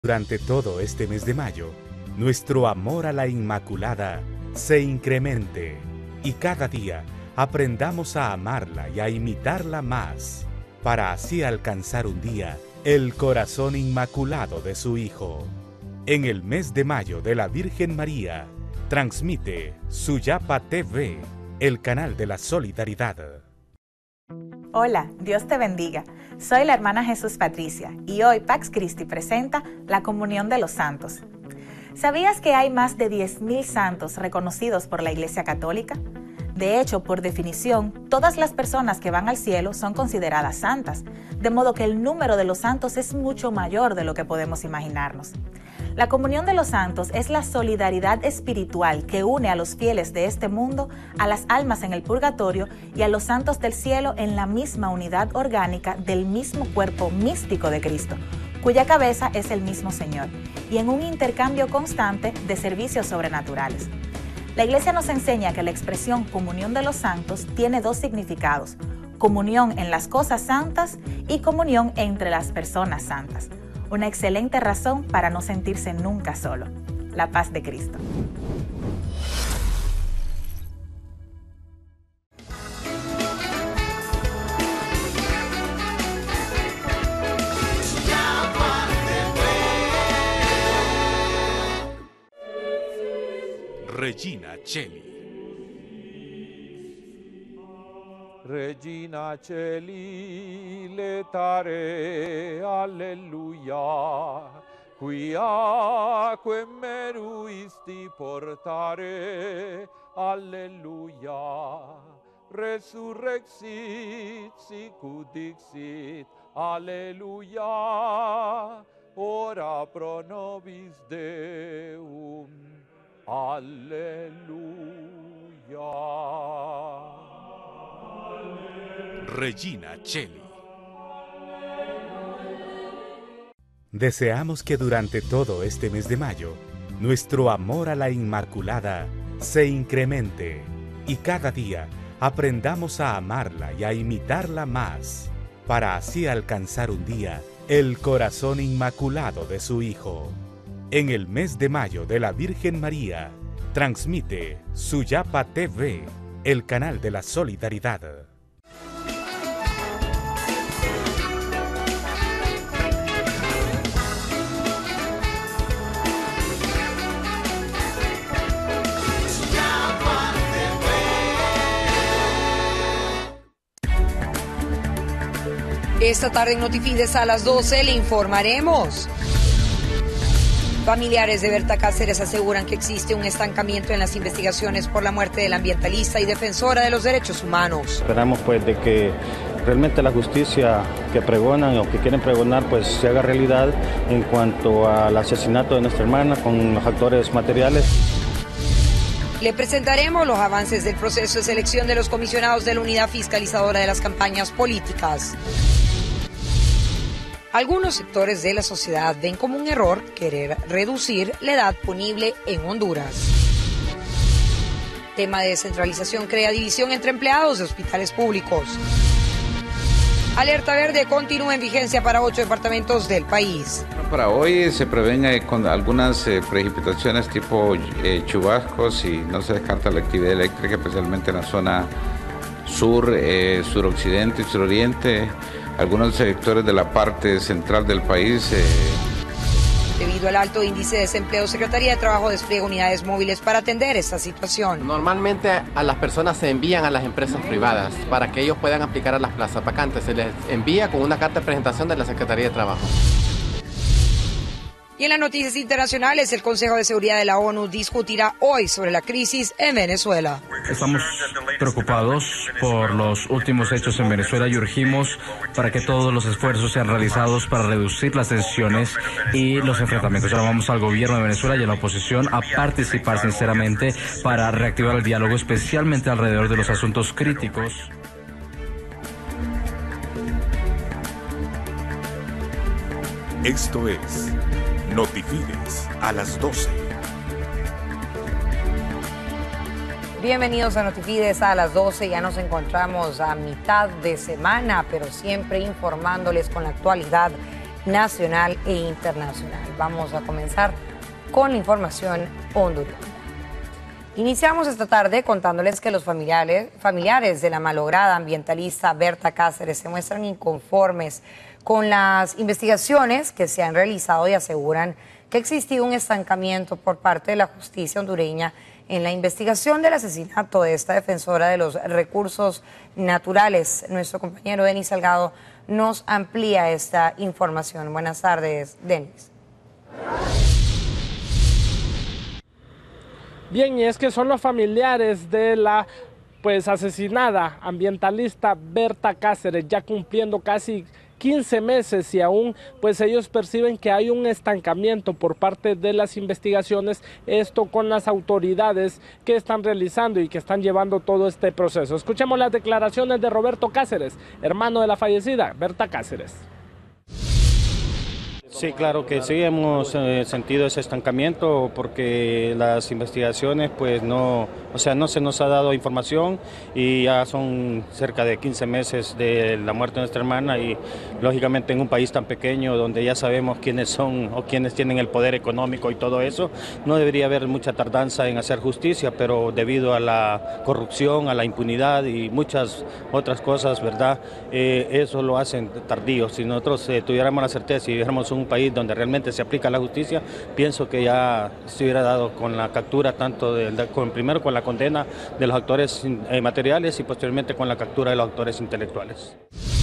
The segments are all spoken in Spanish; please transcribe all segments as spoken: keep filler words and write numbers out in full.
Durante todo este mes de mayo, nuestro amor a la Inmaculada se incremente y cada día aprendamos a amarla y a imitarla más, para así alcanzar un día el corazón inmaculado de su Hijo. En el mes de mayo de la Virgen María, transmite Suyapa T V, el canal de la solidaridad. Hola, Dios te bendiga. Soy la hermana Jesús Patricia y hoy Pax Christi presenta la Comunión de los Santos. ¿Sabías que hay más de diez mil santos reconocidos por la Iglesia Católica? De hecho, por definición, todas las personas que van al cielo son consideradas santas, de modo que el número de los santos es mucho mayor de lo que podemos imaginarnos. La comunión de los santos es la solidaridad espiritual que une a los fieles de este mundo, a las almas en el purgatorio y a los santos del cielo en la misma unidad orgánica del mismo cuerpo místico de Cristo, cuya cabeza es el mismo Señor, y en un intercambio constante de servicios sobrenaturales. La Iglesia nos enseña que la expresión comunión de los santos tiene dos significados: comunión en las cosas santas y comunión entre las personas santas. Una excelente razón para no sentirse nunca solo. La paz de Cristo. Regina Cheli. Regina Cheli, letare, alleluia, quiaque meruisti portare, alleluia, resurrexit, sicut dixit, alleluia, ora pro nobis Deum, alleluia. Regina Cheli. Deseamos que durante todo este mes de mayo, nuestro amor a la Inmaculada se incremente y cada día aprendamos a amarla y a imitarla más, para así alcanzar un día el corazón inmaculado de su Hijo. En el mes de mayo de la Virgen María, transmite Suyapa T V, el canal de la solidaridad. Esta tarde en Notifides a las doce le informaremos. Familiares de Berta Cáceres aseguran que existe un estancamiento en las investigaciones por la muerte del ambientalista y defensora de los derechos humanos. Esperamos pues de que realmente la justicia que pregonan o que quieren pregonar pues se haga realidad en cuanto al asesinato de nuestra hermana con los actores materiales. Le presentaremos los avances del proceso de selección de los comisionados de la Unidad Fiscalizadora de las Campañas Políticas. Algunos sectores de la sociedad ven como un error querer reducir la edad punible en Honduras. Tema de descentralización crea división entre empleados de hospitales públicos. Alerta verde continúa en vigencia para ocho departamentos del país. Para hoy se prevén eh, con algunas eh, precipitaciones tipo eh, chubascos y no se descarta la actividad eléctrica, especialmente en la zona sur, eh, suroccidente y suroriente. Algunos sectores de la parte central del país. Eh... Debido al alto índice de desempleo, Secretaría de Trabajo despliega unidades móviles para atender esta situación. Normalmente a las personas se envían a las empresas privadas para que ellos puedan aplicar a las plazas vacantes. Se les envía con una carta de presentación de la Secretaría de Trabajo. Y en las noticias internacionales, el Consejo de Seguridad de la ONU discutirá hoy sobre la crisis en Venezuela. Estamos preocupados por los últimos hechos en Venezuela y urgimos para que todos los esfuerzos sean realizados para reducir las tensiones y los enfrentamientos. Llamamos al gobierno de Venezuela y a la oposición a participar sinceramente para reactivar el diálogo, especialmente alrededor de los asuntos críticos. Esto es Notifides a las doce. Bienvenidos a Notifides a las doce. Ya nos encontramos a mitad de semana, pero siempre informándoles con la actualidad nacional e internacional. Vamos a comenzar con la información hondureña. Iniciamos esta tarde contándoles que los familiares, familiares de la malograda ambientalista Berta Cáceres se muestran inconformes con las investigaciones que se han realizado y aseguran que ha existido un estancamiento por parte de la justicia hondureña en la investigación del asesinato de esta defensora de los recursos naturales. Nuestro compañero Denis Salgado nos amplía esta información. Buenas tardes, Denis. Bien, y es que son los familiares de la pues asesinada ambientalista Berta Cáceres, ya cumpliendo casi quince meses, y aún pues ellos perciben que hay un estancamiento por parte de las investigaciones, esto con las autoridades que están realizando y que están llevando todo este proceso. Escuchemos las declaraciones de Roberto Cáceres, hermano de la fallecida Berta Cáceres. Sí, claro que sí, hemos eh, sentido ese estancamiento porque las investigaciones pues no, o sea, no se nos ha dado información y ya son cerca de quince meses de la muerte de nuestra hermana y lógicamente en un país tan pequeño donde ya sabemos quiénes son o quiénes tienen el poder económico y todo eso, no debería haber mucha tardanza en hacer justicia, pero debido a la corrupción, a la impunidad y muchas otras cosas, ¿verdad? Eh, eso lo hacen tardío. Si nosotros eh, tuviéramos la certeza y viéramos un país donde realmente se aplica la justicia, pienso que ya se hubiera dado con la captura tanto de, de, con, primero con la condena de los actores eh, materiales y posteriormente con la captura de los actores intelectuales.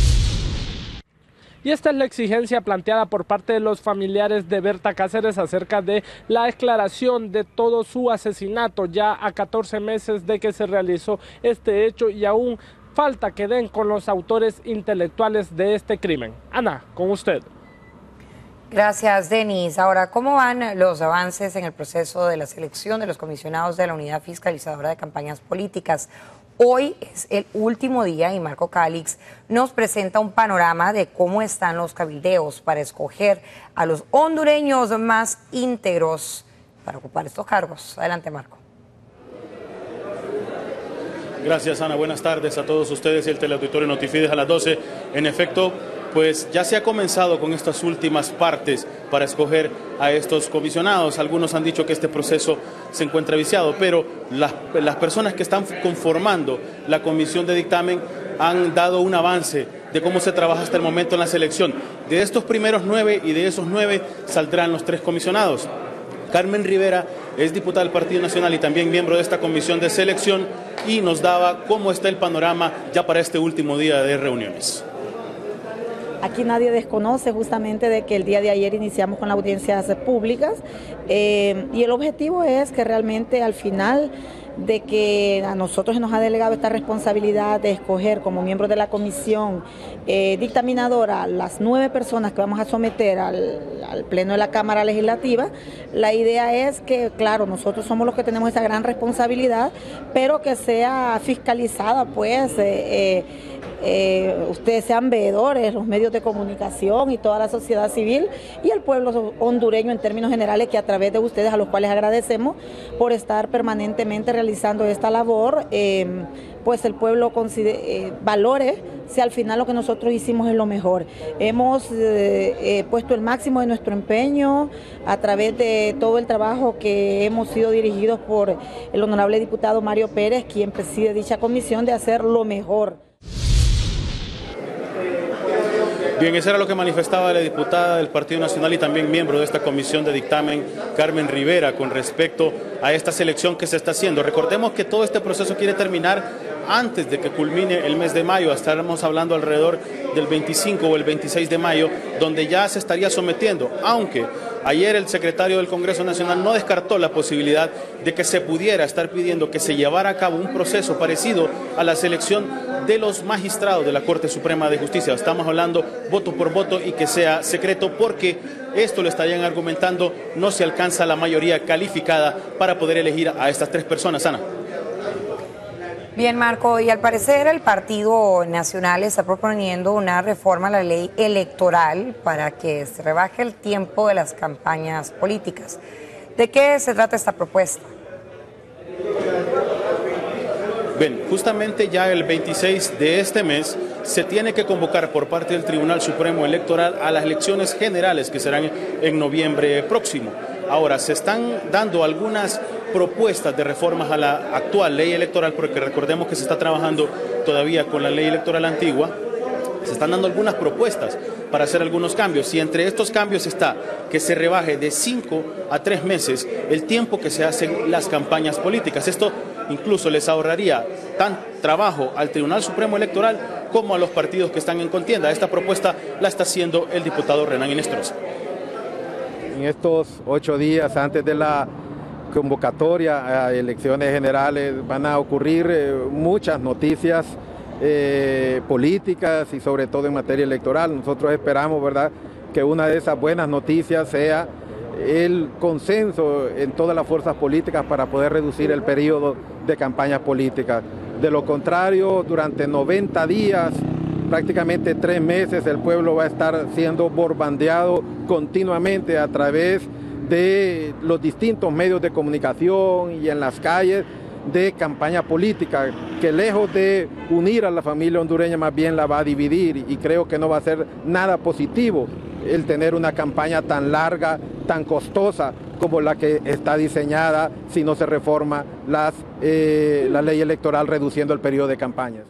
Y esta es la exigencia planteada por parte de los familiares de Berta Cáceres acerca de la declaración de todo su asesinato, ya a catorce meses de que se realizó este hecho y aún falta que den con los autores intelectuales de este crimen. Ana, con usted. Gracias, Denis. Ahora, ¿cómo van los avances en el proceso de la selección de los comisionados de la Unidad Fiscalizadora de Campañas Políticas? Hoy es el último día y Marco Calix nos presenta un panorama de cómo están los cabildeos para escoger a los hondureños más íntegros para ocupar estos cargos. Adelante, Marco. Gracias, Ana. Buenas tardes a todos ustedes y el teleauditorio Notifides a las doce. En efecto, pues ya se ha comenzado con estas últimas partes para escoger a estos comisionados. Algunos han dicho que este proceso se encuentra viciado, pero las, las personas que están conformando la comisión de dictamen han dado un avance de cómo se trabaja hasta el momento en la selección. De estos primeros nueve y de esos nueve saldrán los tres comisionados. Carmen Rivera es diputada del Partido Nacional y también miembro de esta comisión de selección y nos daba cómo está el panorama ya para este último día de reuniones. Aquí nadie desconoce justamente de que el día de ayer iniciamos con las audiencias públicas eh, y el objetivo es que realmente al final de que a nosotros se nos ha delegado esta responsabilidad de escoger como miembros de la comisión eh, dictaminadora las nueve personas que vamos a someter al, al Pleno de la Cámara Legislativa. La idea es que, claro, nosotros somos los que tenemos esa gran responsabilidad, pero que sea fiscalizada, pues, eh, eh, Eh, ustedes sean veedores, los medios de comunicación y toda la sociedad civil y el pueblo hondureño en términos generales, que a través de ustedes, a los cuales agradecemos por estar permanentemente realizando esta labor, eh, pues el pueblo considere, eh, valore si al final lo que nosotros hicimos es lo mejor. Hemos eh, eh, puesto el máximo de nuestro empeño a través de todo el trabajo que hemos sido dirigidos por el honorable diputado Mario Pérez, quien preside dicha comisión, de hacer lo mejor. Bien, eso era lo que manifestaba la diputada del Partido Nacional y también miembro de esta comisión de dictamen, Carmen Rivera, con respecto a esta selección que se está haciendo. Recordemos que todo este proceso quiere terminar antes de que culmine el mes de mayo. Estaremos hablando alrededor del veinticinco o el veintiséis de mayo, donde ya se estaría sometiendo, aunque ayer el secretario del Congreso Nacional no descartó la posibilidad de que se pudiera estar pidiendo que se llevara a cabo un proceso parecido a la selección de los magistrados de la Corte Suprema de Justicia. Estamos hablando voto por voto y que sea secreto, porque esto lo estarían argumentando, no se alcanza la mayoría calificada para poder elegir a estas tres personas. Ana. Bien, Marco, y al parecer el Partido Nacional está proponiendo una reforma a la ley electoral para que se rebaje el tiempo de las campañas políticas. ¿De qué se trata esta propuesta? Bien, justamente ya el veintiséis de este mes se tiene que convocar por parte del Tribunal Supremo Electoral a las elecciones generales que serán en noviembre próximo. Ahora, se están dando algunas propuestas de reformas a la actual ley electoral, porque recordemos que se está trabajando todavía con la ley electoral antigua. Se están dando algunas propuestas para hacer algunos cambios, y entre estos cambios está que se rebaje de cinco a tres meses el tiempo que se hacen las campañas políticas. Esto incluso les ahorraría tan trabajo al Tribunal Supremo Electoral como a los partidos que están en contienda. Esta propuesta la está haciendo el diputado Renan Inestrosa. En estos ocho días antes de la convocatoria a elecciones generales van a ocurrir eh, muchas noticias eh, políticas y sobre todo en materia electoral. Nosotros esperamos, ¿verdad?, que una de esas buenas noticias sea el consenso en todas las fuerzas políticas para poder reducir el periodo de campañas políticas. De lo contrario, durante noventa días, prácticamente tres meses, el pueblo va a estar siendo bombardeado continuamente a través de los distintos medios de comunicación y en las calles de campaña política, que lejos de unir a la familia hondureña más bien la va a dividir, y creo que no va a ser nada positivo el tener una campaña tan larga, tan costosa como la que está diseñada si no se reforma las, eh, la ley electoral reduciendo el periodo de campañas.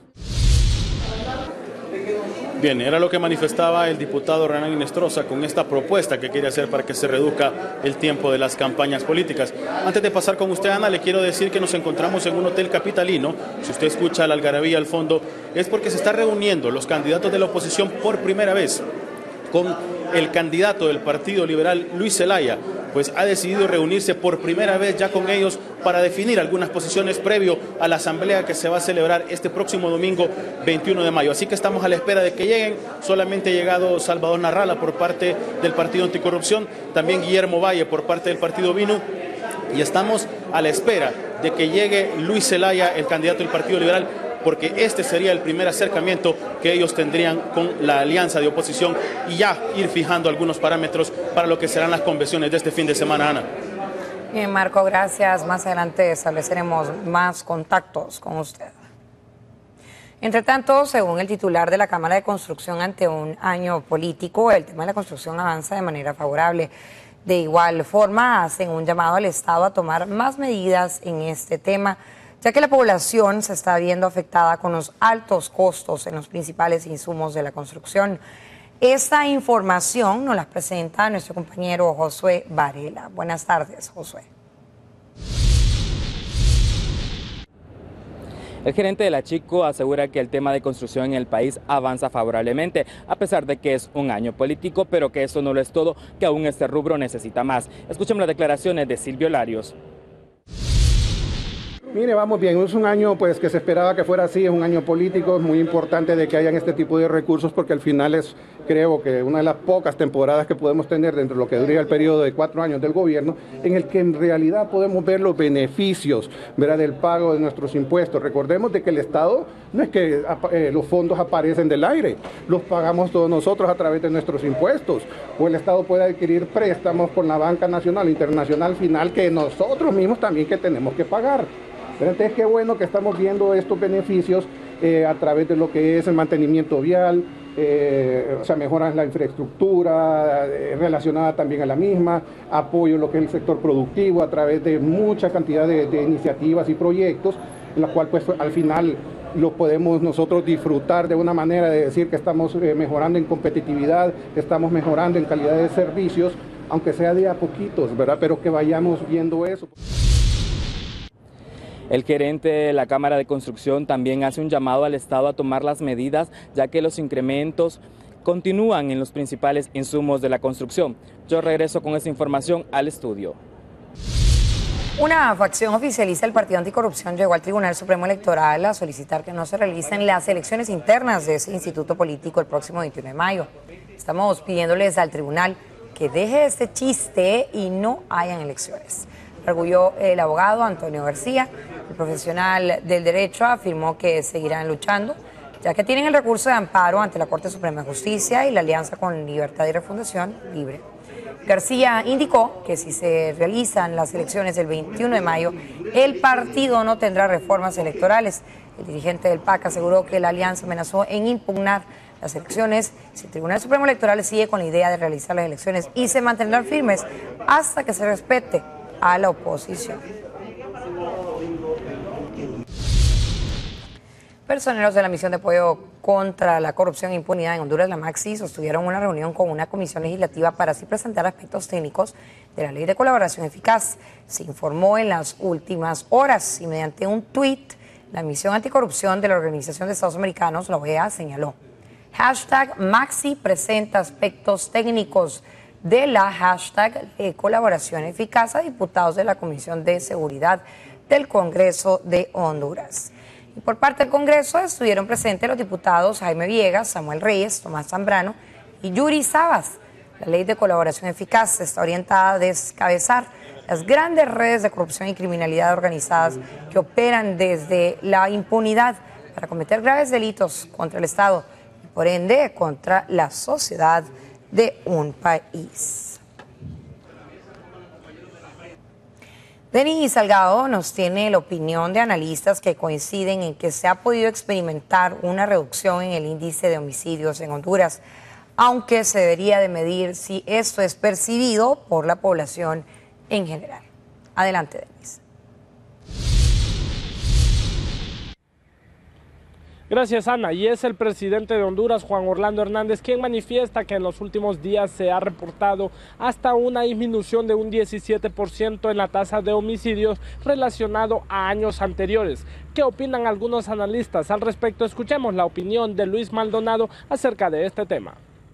Bien, era lo que manifestaba el diputado Renan Inestrosa con esta propuesta que quiere hacer para que se reduzca el tiempo de las campañas políticas. Antes de pasar con usted, Ana, le quiero decir que nos encontramos en un hotel capitalino. Si usted escucha la algarabía al fondo, es porque se está reuniendo los candidatos de la oposición por primera vez con el candidato del Partido Liberal, Luis Zelaya, pues ha decidido reunirse por primera vez ya con ellos para definir algunas posiciones previo a la asamblea que se va a celebrar este próximo domingo veintiuno de mayo. Así que estamos a la espera de que lleguen. Solamente ha llegado Salvador Narrala por parte del Partido Anticorrupción, también Guillermo Valle por parte del Partido Vinu, y estamos a la espera de que llegue Luis Zelaya, el candidato del Partido Liberal, porque este sería el primer acercamiento que ellos tendrían con la alianza de oposición y ya ir fijando algunos parámetros para lo que serán las convenciones de este fin de semana, Ana. Bien, Marco, gracias. Más adelante estableceremos más contactos con usted. Entre tanto, según el titular de la Cámara de Construcción, ante un año político, el tema de la construcción avanza de manera favorable. De igual forma, hacen un llamado al Estado a tomar más medidas en este tema, ya que la población se está viendo afectada con los altos costos en los principales insumos de la construcción. Esta información nos la presenta nuestro compañero Josué Varela. Buenas tardes, Josué. El gerente de la Chico asegura que el tema de construcción en el país avanza favorablemente, a pesar de que es un año político, pero que eso no lo es todo, que aún este rubro necesita más. Escuchemos las declaraciones de Silvio Larios. Mire, vamos bien, es un año pues que se esperaba que fuera así, es un año político, es muy importante de que hayan este tipo de recursos porque al final es, creo que una de las pocas temporadas que podemos tener dentro de lo que dura el periodo de cuatro años del gobierno, en el que en realidad podemos ver los beneficios, ¿verdad?, del pago de nuestros impuestos. Recordemos de que el Estado no es que eh, los fondos aparecen del aire, los pagamos todos nosotros a través de nuestros impuestos, o el Estado puede adquirir préstamos con la banca nacional e internacional final que nosotros mismos también que tenemos que pagar. Pero entonces qué bueno que estamos viendo estos beneficios eh, a través de lo que es el mantenimiento vial, eh, o sea, mejoras la infraestructura eh, relacionada también a la misma, apoyo a lo que es el sector productivo a través de mucha cantidad de, de iniciativas y proyectos, en la cual pues al final lo podemos nosotros disfrutar de una manera de decir que estamos eh, mejorando en competitividad, que estamos mejorando en calidad de servicios, aunque sea de a poquitos, ¿verdad? Pero que vayamos viendo eso. El gerente de la Cámara de Construcción también hace un llamado al Estado a tomar las medidas, ya que los incrementos continúan en los principales insumos de la construcción. Yo regreso con esta información al estudio. Una facción oficialista del Partido Anticorrupción llegó al Tribunal Supremo Electoral a solicitar que no se realicen las elecciones internas de ese instituto político el próximo veintiuno de mayo. Estamos pidiéndoles al tribunal que deje este chiste y no hayan elecciones. Arguyó el abogado Antonio García. El profesional del derecho afirmó que seguirán luchando, ya que tienen el recurso de amparo ante la Corte Suprema de Justicia y la alianza con Libertad y Refundación Libre. García indicó que si se realizan las elecciones el veintiuno de mayo, el partido no tendrá reformas electorales. El dirigente del P A C aseguró que la alianza amenazó en impugnar las elecciones si el Tribunal Supremo Electoral sigue con la idea de realizar las elecciones y se mantendrán firmes hasta que se respete a la oposición. Personeros de la Misión de Apoyo contra la Corrupción e Impunidad en Honduras, la MAXI, sostuvieron una reunión con una comisión legislativa para así presentar aspectos técnicos de la Ley de Colaboración Eficaz. Se informó en las últimas horas y mediante un tuit, la Misión Anticorrupción de la Organización de Estados Americanos, la O E A, señaló: hashtag MAXI presenta aspectos técnicos de la hashtag de Colaboración Eficaz a diputados de la Comisión de Seguridad del Congreso de Honduras. Y por parte del Congreso estuvieron presentes los diputados Jaime Villegas, Samuel Reyes, Tomás Zambrano y Yuri Sabas. La Ley de Colaboración Eficaz está orientada a descabezar las grandes redes de corrupción y criminalidad organizadas que operan desde la impunidad para cometer graves delitos contra el Estado y por ende contra la sociedad de un país. Denis Salgado nos tiene la opinión de analistas que coinciden en que se ha podido experimentar una reducción en el índice de homicidios en Honduras, aunque se debería de medir si esto es percibido por la población en general. Adelante, Denis. Gracias, Ana. Y es el presidente de Honduras, Juan Orlando Hernández, quien manifiesta que en los últimos días se ha reportado hasta una disminución de un diecisiete por ciento en la tasa de homicidios relacionado a años anteriores. ¿Qué opinan algunos analistas al respecto? Escuchemos la opinión de Luis Maldonado acerca de este tema.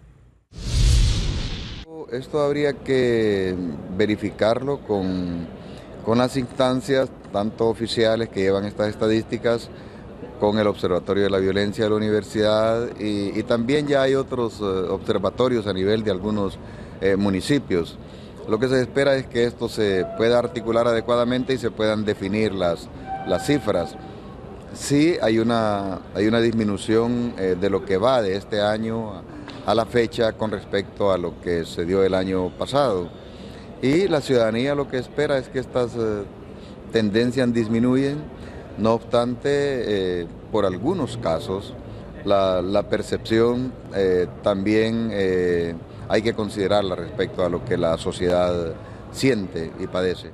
Esto habría que verificarlo con, con las instancias, tanto oficiales que llevan estas estadísticas, con el Observatorio de la Violencia de la Universidad y, y también ya hay otros eh, observatorios a nivel de algunos eh, municipios. Lo que se espera es que esto se pueda articular adecuadamente y se puedan definir las, las cifras. Sí hay una, hay una disminución eh, de lo que va de este año a, a la fecha con respecto a lo que se dio el año pasado. Y la ciudadanía lo que espera es que estas eh, tendencias disminuyen. No obstante, eh, por algunos casos, la, la percepción eh, también eh, hay que considerarla respecto a lo que la sociedad siente y padece.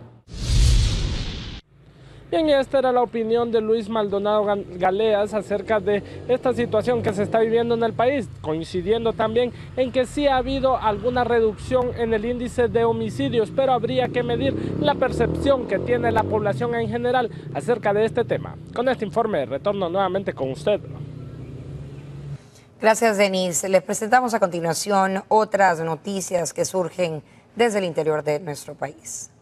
Bien, esta era la opinión de Luis Maldonado Galeas acerca de esta situación que se está viviendo en el país, coincidiendo también en que sí ha habido alguna reducción en el índice de homicidios, pero habría que medir la percepción que tiene la población en general acerca de este tema. Con este informe retorno nuevamente con usted. Gracias, Denis. Les presentamos a continuación otras noticias que surgen desde el interior de nuestro país.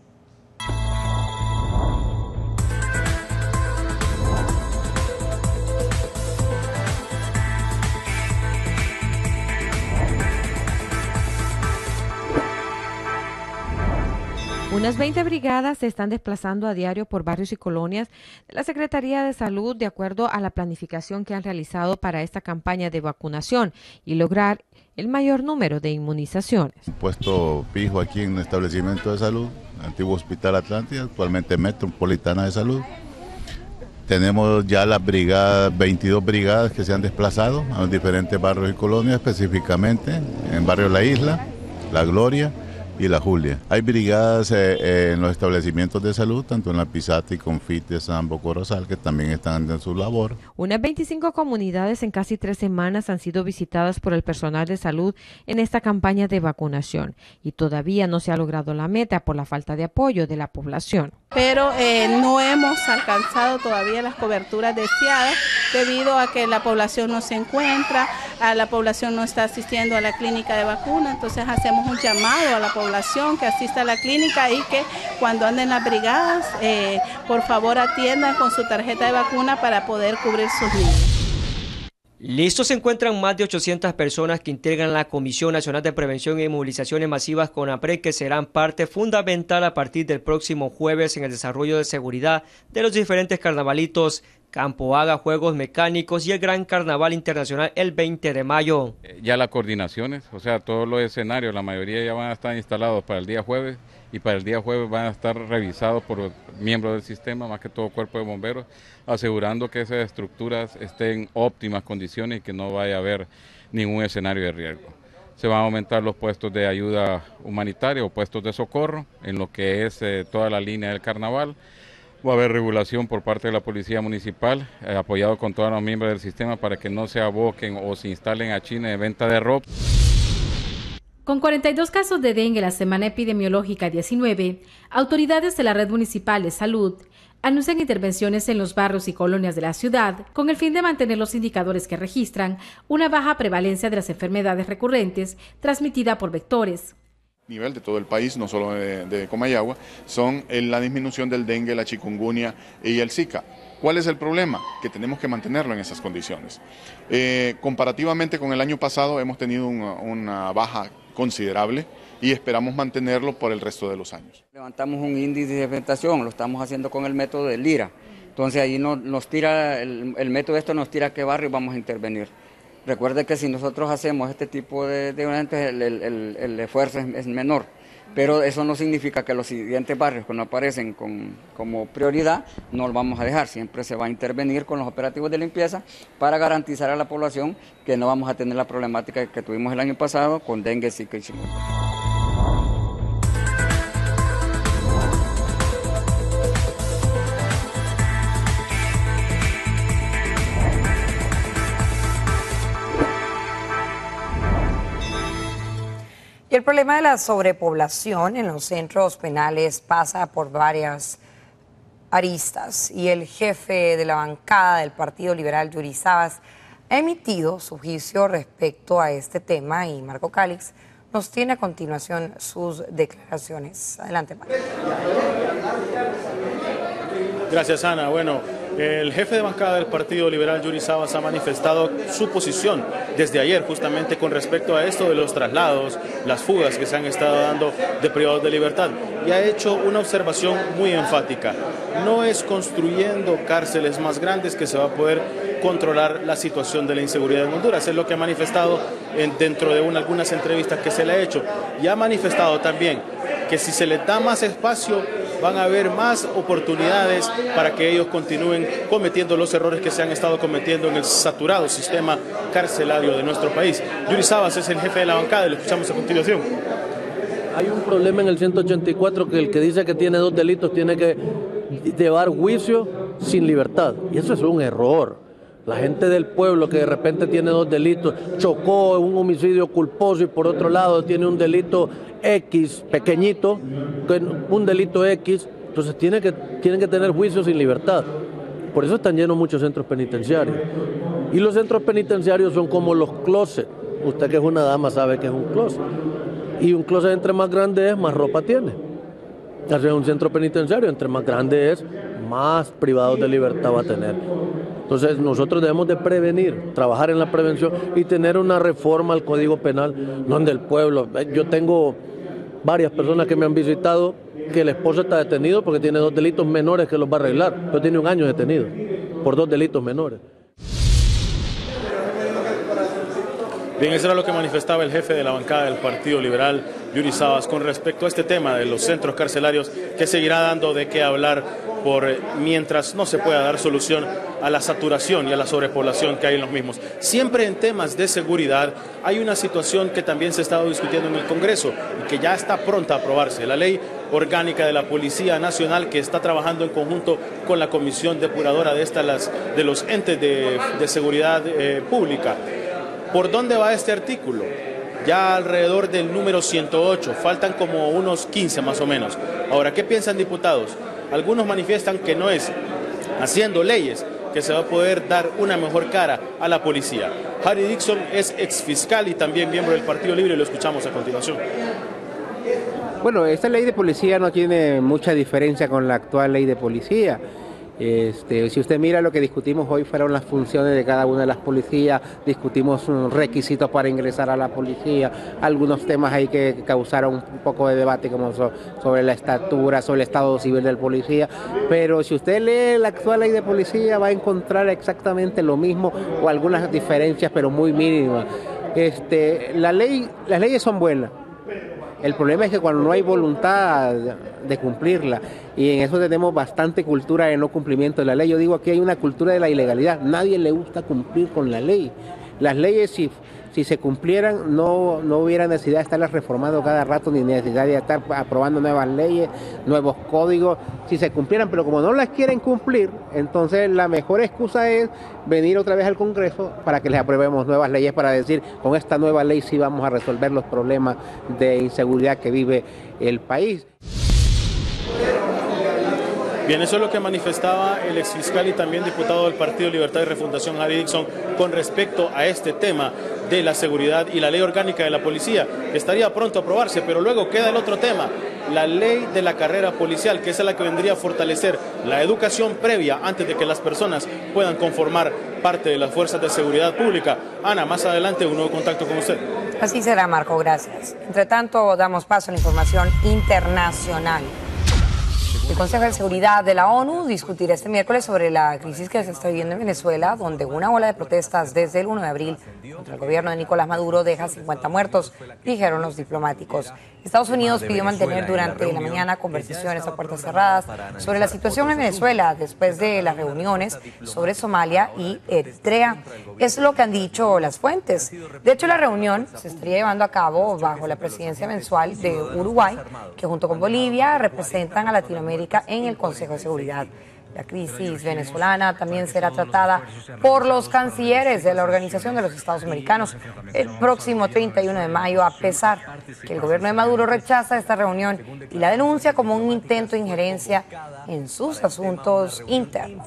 Unas veinte brigadas se están desplazando a diario por barrios y colonias de la Secretaría de Salud de acuerdo a la planificación que han realizado para esta campaña de vacunación y lograr el mayor número de inmunizaciones. Un puesto fijo aquí en un establecimiento de salud, antiguo Hospital Atlántida, actualmente Metropolitana de Salud. Tenemos ya las brigadas, veintidós brigadas que se han desplazado a los diferentes barrios y colonias, específicamente en barrio La Isla, La Gloria y La Julia. Hay brigadas eh, eh, en los establecimientos de salud, tanto en la Pisati, Confite, Sambo, Corozal, que también están en su labor. Unas veinticinco comunidades en casi tres semanas han sido visitadas por el personal de salud en esta campaña de vacunación y todavía no se ha logrado la meta por la falta de apoyo de la población. Pero eh, no hemos alcanzado todavía las coberturas deseadas debido a que la población no se encuentra, a la población no está asistiendo a la clínica de vacuna, entonces hacemos un llamado a la población que asista a la clínica y que cuando anden las brigadas, eh, por favor atiendan con su tarjeta de vacuna para poder cubrir sus niños. Listos se encuentran más de ochocientas personas que integran la Comisión Nacional de Prevención y Movilizaciones Masivas CONAPRED, que serán parte fundamental a partir del próximo jueves en el desarrollo de seguridad de los diferentes carnavalitos Campo Haga, Juegos Mecánicos y el Gran Carnaval Internacional el veinte de mayo. Ya las coordinaciones, o sea, todos los escenarios, la mayoría ya van a estar instalados para el día jueves y para el día jueves van a estar revisados por miembros del sistema, más que todo cuerpo de bomberos, asegurando que esas estructuras estén en óptimas condiciones y que no vaya a haber ningún escenario de riesgo. Se van a aumentar los puestos de ayuda humanitaria o puestos de socorro en lo que es eh, toda la línea del carnaval. Va a haber regulación por parte de la Policía Municipal, eh, apoyado con todos los miembros del sistema para que no se aboquen o se instalen a China de venta de ropa. Con cuarenta y dos casos de dengue la semana epidemiológica diecinueve, autoridades de la Red Municipal de Salud anuncian intervenciones en los barrios y colonias de la ciudad con el fin de mantener los indicadores que registran una baja prevalencia de las enfermedades recurrentes transmitidas por vectores. Nivel de todo el país, no solo de, de Comayagua, son la disminución del dengue, la chikungunya y el Zika. ¿Cuál es el problema? Que tenemos que mantenerlo en esas condiciones. Eh, comparativamente con el año pasado hemos tenido una, una baja considerable y esperamos mantenerlo por el resto de los años. Levantamos un índice de infestación, lo estamos haciendo con el método de Lira. Entonces ahí nos, nos tira, el, el método esto nos tira a qué barrio vamos a intervenir. Recuerde que si nosotros hacemos este tipo de, de eventos, el, el, el, el esfuerzo es, es menor, pero eso no significa que los siguientes barrios que no aparecen con, como prioridad no los vamos a dejar. Siempre se va a intervenir con los operativos de limpieza para garantizar a la población que no vamos a tener la problemática que tuvimos el año pasado con dengue, zika y chikungunya. Y el problema de la sobrepoblación en los centros penales pasa por varias aristas y el jefe de la bancada del Partido Liberal, Yuri Sabas, ha emitido su juicio respecto a este tema y Marco Calix nos tiene a continuación sus declaraciones. Adelante, Marco. Gracias, Ana. Bueno, el jefe de bancada del Partido Liberal, Yuri Sabas, ha manifestado su posición desde ayer justamente con respecto a esto de los traslados, las fugas que se han estado dando de privados de libertad, y ha hecho una observación muy enfática. No es construyendo cárceles más grandes que se va a poder controlar la situación de la inseguridad en Honduras, es lo que ha manifestado en, dentro de una, algunas entrevistas que se le ha hecho, y ha manifestado también que si se les da más espacio van a haber más oportunidades para que ellos continúen cometiendo los errores que se han estado cometiendo en el saturado sistema carcelario de nuestro país. Yuri Sabas es el jefe de la bancada y lo escuchamos a continuación. Hay un problema en el ciento ochenta y cuatro que el que dice que tiene dos delitos tiene que llevar juicio sin libertad, y eso es un error. La gente del pueblo que de repente tiene dos delitos, chocó en un homicidio culposo y por otro lado tiene un delito X pequeñito, un delito X, entonces tiene que, tienen que tener juicio sin libertad. Por eso están llenos muchos centros penitenciarios. Y los centros penitenciarios son como los closets. Usted que es una dama sabe que es un closet. Y un closet entre más grande es, más ropa tiene. Así es un centro penitenciario, entre más grande es, más privados de libertad va a tener. Entonces nosotros debemos de prevenir, trabajar en la prevención y tener una reforma al Código Penal donde el pueblo, yo tengo varias personas que me han visitado que el esposo está detenido porque tiene dos delitos menores que los va a arreglar, pero tiene un año detenido por dos delitos menores. Bien, eso era lo que manifestaba el jefe de la bancada del Partido Liberal, Yuri Sabas, con respecto a este tema de los centros carcelarios que seguirá dando de qué hablar por mientras no se pueda dar solución a la saturación y a la sobrepoblación que hay en los mismos. Siempre en temas de seguridad hay una situación que también se ha estado discutiendo en el Congreso y que ya está pronta a aprobarse, la ley orgánica de la Policía Nacional, que está trabajando en conjunto con la Comisión Depuradora de, esta, las, de los entes de, de seguridad eh, pública. ¿Por dónde va este artículo? Ya alrededor del número ciento ocho, faltan como unos quince más o menos. Ahora, ¿qué piensan diputados? Algunos manifiestan que no es haciendo leyes que se va a poder dar una mejor cara a la policía. Harry Dixon es exfiscal y también miembro del Partido Libre, y lo escuchamos a continuación. Bueno, esta ley de policía no tiene mucha diferencia con la actual ley de policía. Este, si usted mira lo que discutimos hoy fueron las funciones de cada una de las policías, discutimos unos requisitos para ingresar a la policía, algunos temas ahí que causaron un poco de debate como so, sobre la estatura, sobre el estado civil del policía, pero si usted lee la actual ley de policía va a encontrar exactamente lo mismo o algunas diferencias pero muy mínimas. Este, la ley, las leyes son buenas. El problema es que cuando no hay voluntad de cumplirla, y en eso tenemos bastante cultura de no cumplimiento de la ley. Yo digo aquí hay una cultura de la ilegalidad, nadie le gusta cumplir con la ley. Las leyes si, si se cumplieran no, no hubiera necesidad de estarlas reformando cada rato, ni necesidad de estar aprobando nuevas leyes, nuevos códigos, si se cumplieran, pero como no las quieren cumplir, entonces la mejor excusa es venir otra vez al Congreso para que les aprobemos nuevas leyes, para decir, con esta nueva ley sí vamos a resolver los problemas de inseguridad que vive el país. Bien, eso es lo que manifestaba el exfiscal y también diputado del Partido Libertad y Refundación, Javi Dixon, con respecto a este tema de la seguridad y la ley orgánica de la policía. Estaría pronto a aprobarse, pero luego queda el otro tema, la ley de la carrera policial, que es la que vendría a fortalecer la educación previa antes de que las personas puedan conformar parte de las fuerzas de seguridad pública. Ana, más adelante un nuevo contacto con usted. Así será, Marco, gracias. Entre tanto, damos paso a la información internacional. El Consejo de Seguridad de la ONU discutirá este miércoles sobre la crisis que se está viviendo en Venezuela, donde una ola de protestas desde el uno de abril contra el gobierno de Nicolás Maduro deja cincuenta muertos, dijeron los diplomáticos. Estados Unidos pidió mantener durante la mañana conversaciones a puertas cerradas sobre la situación en Venezuela después de las reuniones sobre Somalia y Eritrea. Es lo que han dicho las fuentes. De hecho, la reunión se estaría llevando a cabo bajo la presidencia mensual de Uruguay, que junto con Bolivia representan a Latinoamérica en el Consejo de Seguridad. La crisis venezolana también será tratada por los cancilleres de la Organización de los Estados Americanos el próximo treinta y uno de mayo, a pesar que el gobierno de Maduro rechaza esta reunión y la denuncia como un intento de injerencia en sus asuntos internos.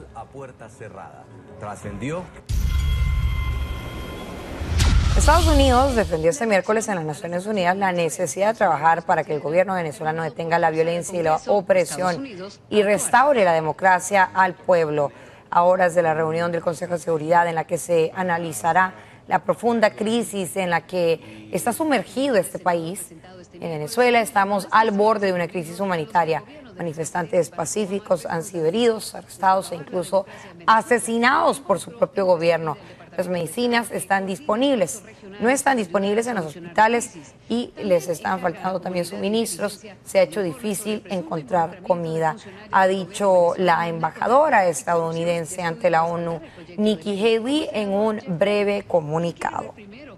Estados Unidos defendió este miércoles en las Naciones Unidas la necesidad de trabajar para que el gobierno venezolano detenga la violencia y la opresión y restaure la democracia al pueblo. A horas de la reunión del Consejo de Seguridad, en la que se analizará la profunda crisis en la que está sumergido este país. En Venezuela estamos al borde de una crisis humanitaria. Manifestantes pacíficos han sido heridos, arrestados e incluso asesinados por su propio gobierno. Las medicinas están disponibles, no están disponibles en los hospitales y les están faltando también suministros. Se ha hecho difícil encontrar comida, ha dicho la embajadora estadounidense ante la ONU, Nikki Haley, en un breve comunicado.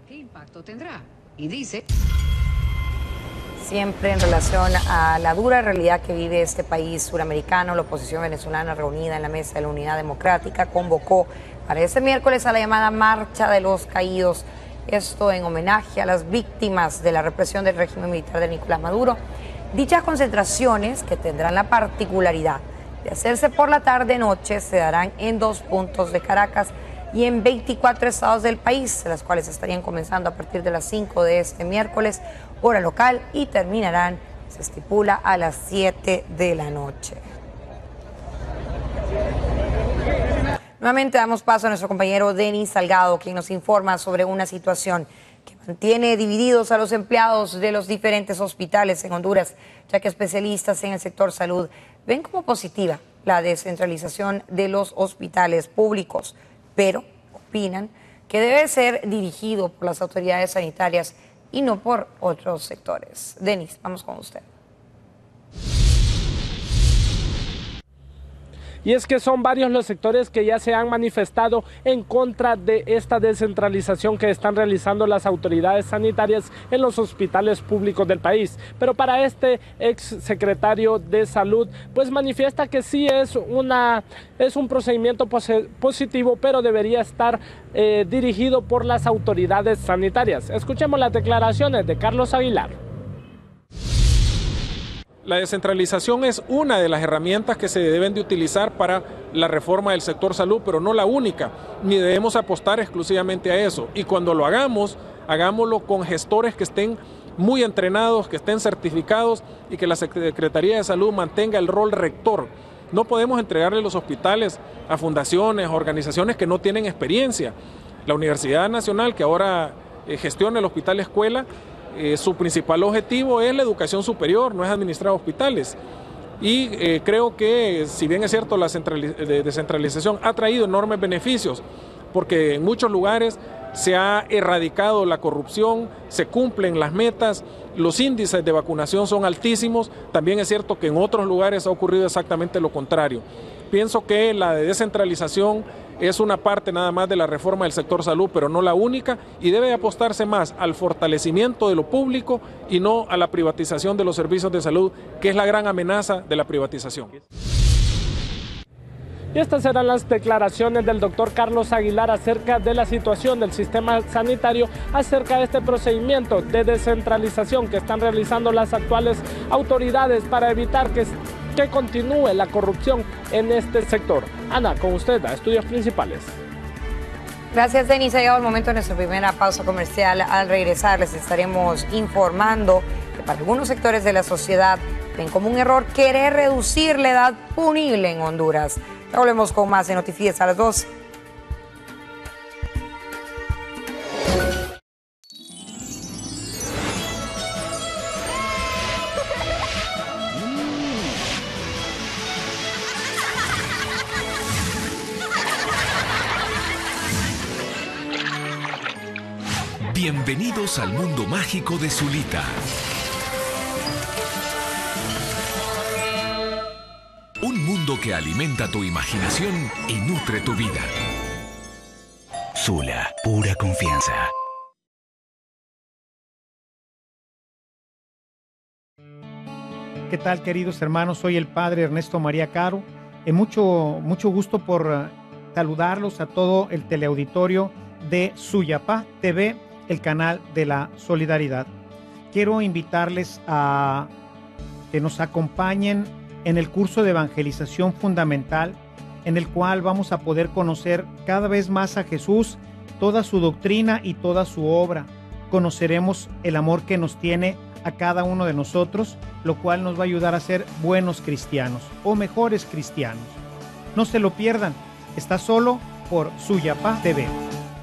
Y dice... Siempre en relación a la dura realidad que vive este país suramericano, la oposición venezolana reunida en la Mesa de la Unidad Democrática convocó para este miércoles a la llamada Marcha de los Caídos, esto en homenaje a las víctimas de la represión del régimen militar de Nicolás Maduro. Dichas concentraciones, que tendrán la particularidad de hacerse por la tarde-noche, se darán en dos puntos de Caracas y en veinticuatro estados del país, las cuales estarían comenzando a partir de las cinco de este miércoles, hora local, y terminarán, se estipula, a las siete de la noche. Nuevamente damos paso a nuestro compañero Denis Salgado, quien nos informa sobre una situación que mantiene divididos a los empleados de los diferentes hospitales en Honduras, ya que especialistas en el sector salud ven como positiva la descentralización de los hospitales públicos, pero opinan que debe ser dirigido por las autoridades sanitarias y no por otros sectores. Denis, vamos con usted. Y es que son varios los sectores que ya se han manifestado en contra de esta descentralización que están realizando las autoridades sanitarias en los hospitales públicos del país. Pero para este ex secretario de Salud, pues manifiesta que sí es, una, es un procedimiento positivo, pero debería estar eh, dirigido por las autoridades sanitarias. Escuchemos las declaraciones de Carlos Aguilar. La descentralización es una de las herramientas que se deben de utilizar para la reforma del sector salud, pero no la única, ni debemos apostar exclusivamente a eso. Y cuando lo hagamos, hagámoslo con gestores que estén muy entrenados, que estén certificados y que la Secretaría de Salud mantenga el rol rector No podemos entregarle los hospitales a fundaciones, organizaciones que no tienen experiencia. La Universidad Nacional, que ahora eh, gestiona el Hospital Escuela, eh, su principal objetivo es la educación superior, no es administrar hospitales. Y eh, creo que, si bien es cierto, la de descentralización ha traído enormes beneficios, porque en muchos lugares se ha erradicado la corrupción, se cumplen las metas, los índices de vacunación son altísimos. También es cierto que en otros lugares ha ocurrido exactamente lo contrario. Pienso que la de descentralización es una parte nada más de la reforma del sector salud, pero no la única, y debe apostarse más al fortalecimiento de lo público y no a la privatización de los servicios de salud, que es la gran amenaza de la privatización. Y estas eran las declaraciones del doctor Carlos Aguilar acerca de la situación del sistema sanitario, acerca de este procedimiento de descentralización que están realizando las actuales autoridades para evitar que, que continúe la corrupción en este sector. Ana, con usted a Estudios Principales. Gracias, Denis. Ha llegado el momento de nuestra primera pausa comercial. Al regresar les estaremos informando que para algunos sectores de la sociedad ven como un error querer reducir la edad punible en Honduras. Volvemos con más de Noticias a las dos. Bienvenidos al mundo mágico de Zulita. Un mundo que alimenta tu imaginación y nutre tu vida. Zula, pura confianza. ¿Qué tal, queridos hermanos? Soy el padre Ernesto María Caro. Eh, mucho, mucho gusto por uh, saludarlos a todo el teleauditorio de Suyapá T V, el canal de la solidaridad. Quiero invitarles a que nos acompañen en el curso de evangelización fundamental, en el cual vamos a poder conocer cada vez más a Jesús, toda su doctrina y toda su obra. Conoceremos el amor que nos tiene a cada uno de nosotros, lo cual nos va a ayudar a ser buenos cristianos o mejores cristianos. No se lo pierdan, está solo por Suyapá T V.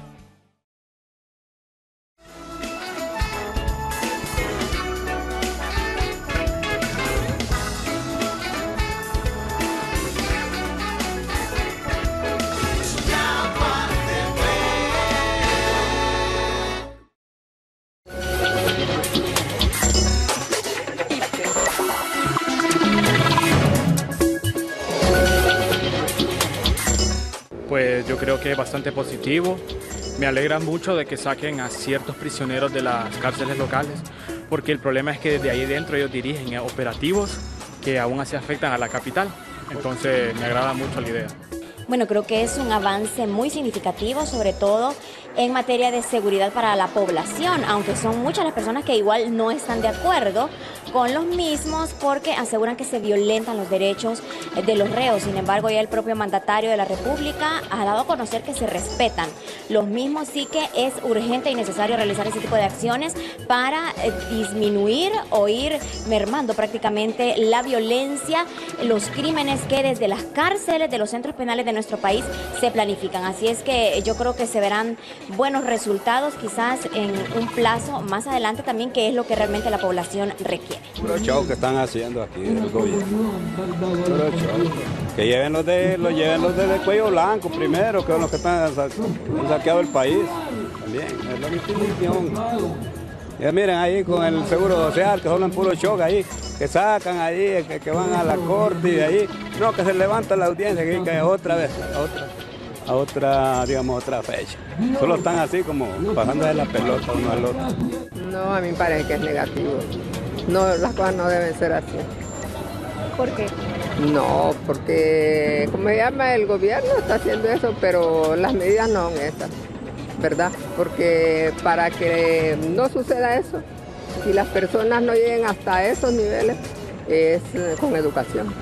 Pues yo creo que es bastante positivo. Me alegra mucho de que saquen a ciertos prisioneros de las cárceles locales, porque el problema es que desde ahí dentro ellos dirigen operativos que aún así afectan a la capital. Entonces me agrada mucho la idea. Bueno, creo que es un avance muy significativo, sobre todo en materia de seguridad para la población, aunque son muchas las personas que igual no están de acuerdo con los mismos porque aseguran que se violentan los derechos de los reos. Sin embargo, ya el propio mandatario de la República ha dado a conocer que se respetan los mismos, sí que es urgente y necesario realizar ese tipo de acciones para eh, disminuir o ir mermando prácticamente la violencia, los crímenes que desde las cárceles de los centros penales de nuestro país se planifican. Así es que yo creo que se verán buenos resultados quizás en un plazo más adelante también, que es lo que realmente la población requiere. Puro show que están haciendo aquí el gobierno. Puro show. Que lleven los de los lleven los de cuello blanco primero, que son los que están han saqueado el país. También, es la institución. Ya miren ahí con el seguro social, que son puro show ahí, que sacan ahí, que, que van a la corte y de ahí, no, que se levanta la audiencia, que, que otra vez, otra. a otra, digamos, otra fecha. Solo están así como pasando de la pelota uno al otro. No, a mí me parece que es negativo. No, las cosas no deben ser así. ¿Por qué? No, porque, como se llama, el gobierno está haciendo eso, pero las medidas no son esas, ¿verdad? Porque para que no suceda eso y las personas no lleguen hasta esos niveles, es con educación.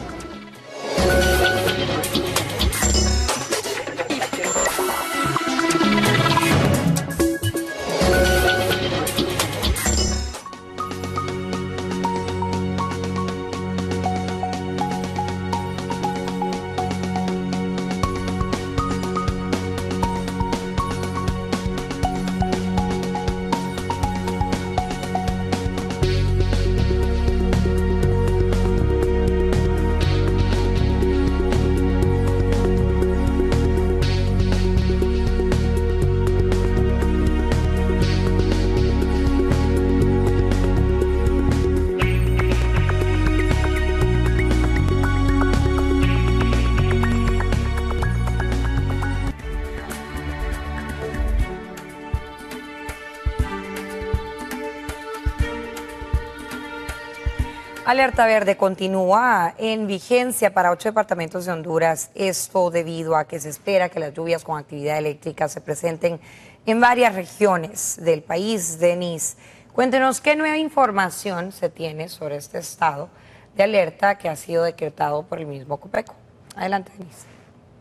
Alerta verde continúa en vigencia para ocho departamentos de Honduras. Esto debido a que se espera que las lluvias con actividad eléctrica se presenten en varias regiones del país. Denise, cuéntenos qué nueva información se tiene sobre este estado de alerta que ha sido decretado por el mismo Copeco. Adelante, Denise.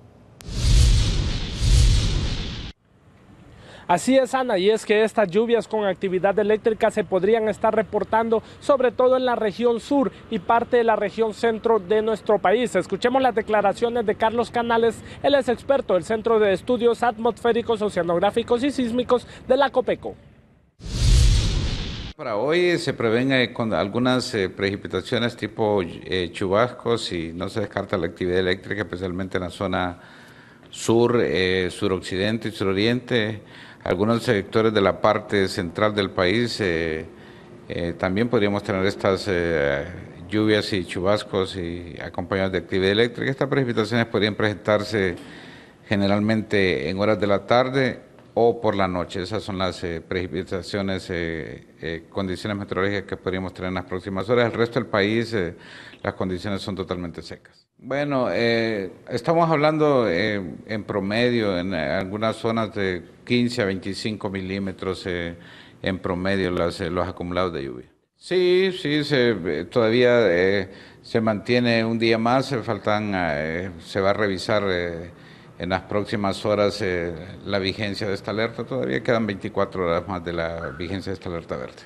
Así es, Ana, y es que estas lluvias con actividad eléctrica se podrían estar reportando sobre todo en la región sur y parte de la región centro de nuestro país. Escuchemos las declaraciones de Carlos Canales, él es experto del Centro de Estudios Atmosféricos, Oceanográficos y Sísmicos de la Copeco. Para hoy se prevén eh, con algunas eh, precipitaciones tipo eh, chubascos y no se descarta la actividad eléctrica, especialmente en la zona sur, eh, suroccidente y suroriente. Algunos sectores de la parte central del país eh, eh, también podríamos tener estas eh, lluvias y chubascos y acompañados de actividad eléctrica. Estas precipitaciones podrían presentarse generalmente en horas de la tarde o por la noche. Esas son las eh, precipitaciones, eh, eh, condiciones meteorológicas que podríamos tener en las próximas horas. El resto del país, eh, las condiciones son totalmente secas. Bueno, eh, estamos hablando eh, en promedio en algunas zonas de quince a veinticinco milímetros eh, en promedio las, eh, los acumulados de lluvia. Sí, sí, se, todavía eh, se mantiene un día más, se faltan, eh, se va a revisar eh, en las próximas horas eh, la vigencia de esta alerta. Todavía quedan veinticuatro horas más de la vigencia de esta alerta verde.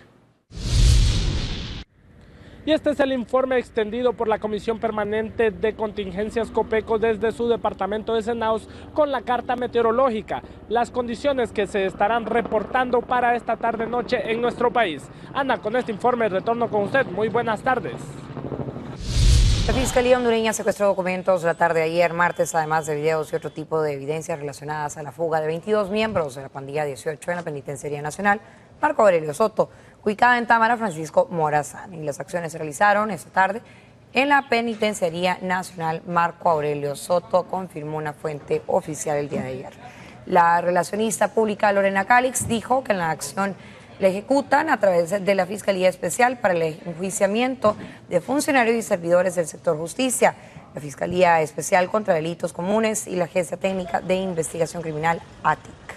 Y este es el informe extendido por la Comisión Permanente de Contingencias Copeco desde su departamento de Senaos con la carta meteorológica, las condiciones que se estarán reportando para esta tarde-noche en nuestro país. Ana, con este informe retorno con usted. Muy buenas tardes. La Fiscalía hondureña secuestró documentos la tarde de ayer, martes, además de videos y otro tipo de evidencias relacionadas a la fuga de veintidós miembros de la pandilla dieciocho en la Penitenciaría Nacional Marco Aurelio Soto, ubicada en Támara, Francisco Morazán. Y las acciones se realizaron esta tarde en la Penitenciaría Nacional Marco Aurelio Soto, confirmó una fuente oficial el día de ayer. La relacionista pública Lorena Calix dijo que en la acción la ejecutan a través de la Fiscalía Especial para el enjuiciamiento de funcionarios y servidores del sector justicia, la Fiscalía Especial contra Delitos Comunes y la Agencia Técnica de Investigación Criminal, A T I C.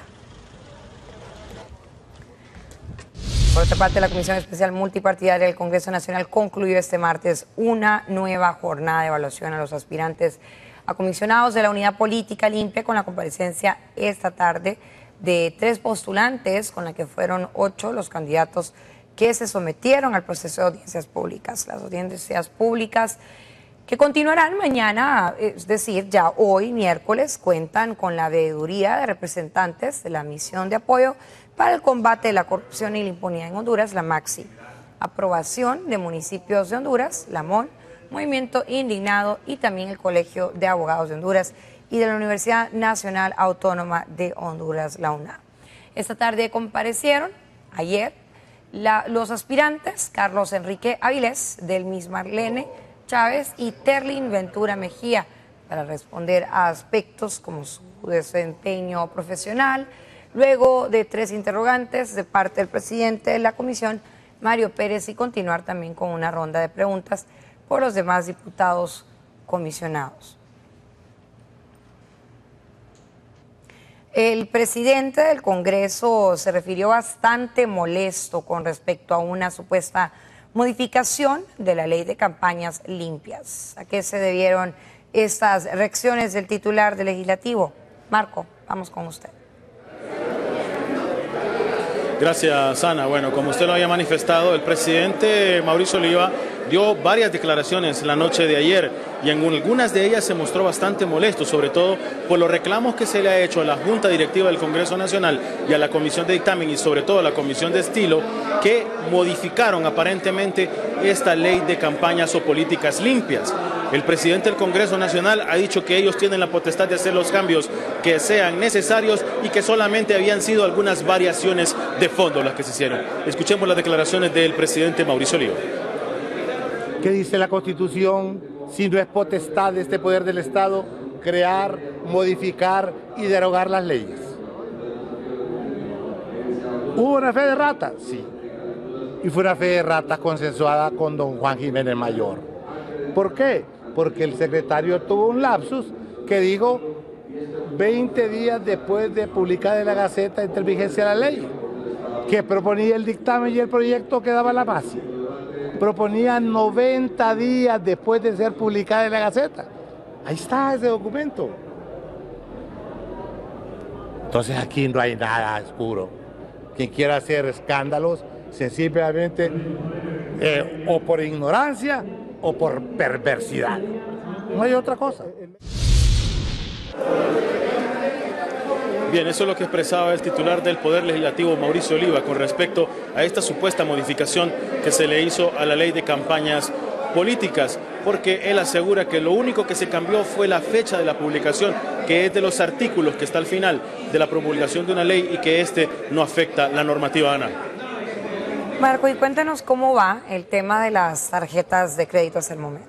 Por otra parte, la Comisión Especial Multipartidaria del Congreso Nacional concluyó este martes una nueva jornada de evaluación a los aspirantes a comisionados de la Unidad Política Limpia con la comparecencia esta tarde de tres postulantes, con la que fueron ocho los candidatos que se sometieron al proceso de audiencias públicas. Las audiencias públicas que continuarán mañana, es decir, ya hoy, miércoles, cuentan con la veeduría de representantes de la Misión de Apoyo para el Combate de la Corrupción y la Impunidad en Honduras, la MAXI, aprobación de municipios de Honduras, la M O N, Movimiento Indignado y también el Colegio de Abogados de Honduras y de la Universidad Nacional Autónoma de Honduras, la U N A M. Esta tarde comparecieron, ayer, la, los aspirantes Carlos Enrique Avilés, Delmis Marlene Chávez y Terlin Ventura Mejía, para responder a aspectos como su desempeño profesional, luego de tres interrogantes de parte del presidente de la comisión, Mario Pérez, y continuar también con una ronda de preguntas por los demás diputados comisionados. El presidente del Congreso se refirió bastante molesto con respecto a una supuesta modificación de la ley de campañas limpias. ¿A qué se debieron estas reacciones del titular del Legislativo? Marco, vamos con usted. Gracias, Ana. Bueno, como usted lo había manifestado, el presidente Mauricio Oliva dio varias declaraciones la noche de ayer y en algunas de ellas se mostró bastante molesto, sobre todo por los reclamos que se le ha hecho a la Junta Directiva del Congreso Nacional y a la Comisión de Dictamen y sobre todo a la Comisión de Estilo, que modificaron aparentemente esta ley de campañas o políticas limpias. El presidente del Congreso Nacional ha dicho que ellos tienen la potestad de hacer los cambios que sean necesarios y que solamente habían sido algunas variaciones de fondo las que se hicieron. Escuchemos las declaraciones del presidente Mauricio Oliva. ¿Qué dice la Constitución? Si no es potestad de este poder del Estado crear, modificar y derogar las leyes. ¿Hubo una fe de rata? Sí. y fue una fe de ratas consensuada con don Juan Jiménez Mayor. ¿Por qué? Porque el secretario tuvo un lapsus que dijo veinte días después de publicar en la Gaceta entra en vigencia la ley, que proponía el dictamen y el proyecto que daba la base. Proponía noventa días después de ser publicada en la Gaceta. Ahí está ese documento. Entonces aquí no hay nada oscuro. Quien quiera hacer escándalos, sencillamente eh, o por ignorancia o por perversidad. No hay otra cosa. Bien, eso es lo que expresaba el titular del Poder Legislativo, Mauricio Oliva, con respecto a esta supuesta modificación que se le hizo a la ley de campañas políticas, porque él asegura que lo único que se cambió fue la fecha de la publicación, que es de los artículos que está al final de la promulgación de una ley y que este no afecta la normativa. Ana. Marco, y cuéntanos cómo va el tema de las tarjetas de crédito hasta el momento.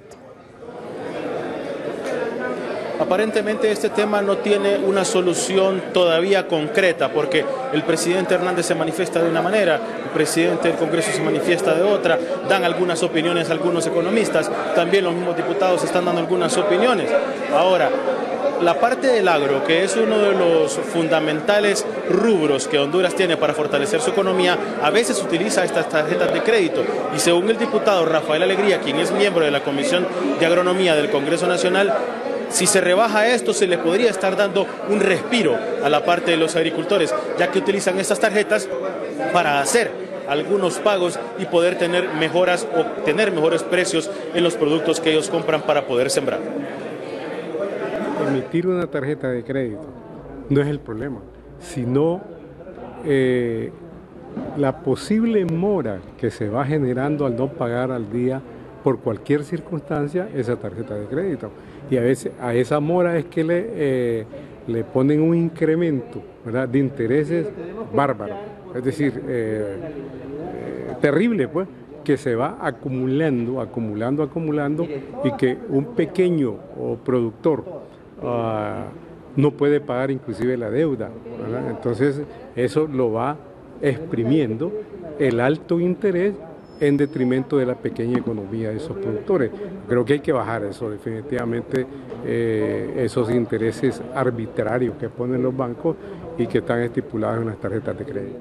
Aparentemente este tema no tiene una solución todavía concreta, porque el presidente Hernández se manifiesta de una manera, el presidente del Congreso se manifiesta de otra, dan algunas opiniones algunos economistas, también los mismos diputados están dando algunas opiniones. Ahora, la parte del agro, que es uno de los fundamentales rubros que Honduras tiene para fortalecer su economía, a veces utiliza estas tarjetas de crédito. Y según el diputado Rafael Alegría, quien es miembro de la Comisión de Agronomía del Congreso Nacional, si se rebaja esto, se le podría estar dando un respiro a la parte de los agricultores, ya que utilizan estas tarjetas para hacer algunos pagos y poder tener mejoras o tener mejores precios en los productos que ellos compran para poder sembrar. Emitir una tarjeta de crédito no es el problema, sino eh, la posible mora que se va generando al no pagar al día por cualquier circunstancia esa tarjeta de crédito. Y a veces a esa mora es que le, eh, le ponen un incremento, ¿verdad?, de intereses bárbaros, es decir, eh, eh, terrible, pues, que se va acumulando, acumulando, acumulando y que un pequeño o productor uh, no puede pagar inclusive la deuda, ¿verdad? Entonces eso lo va exprimiendo el alto interés en detrimento de la pequeña economía de esos productores. Creo que hay que bajar eso, definitivamente, eh, esos intereses arbitrarios que ponen los bancos y que están estipulados en las tarjetas de crédito.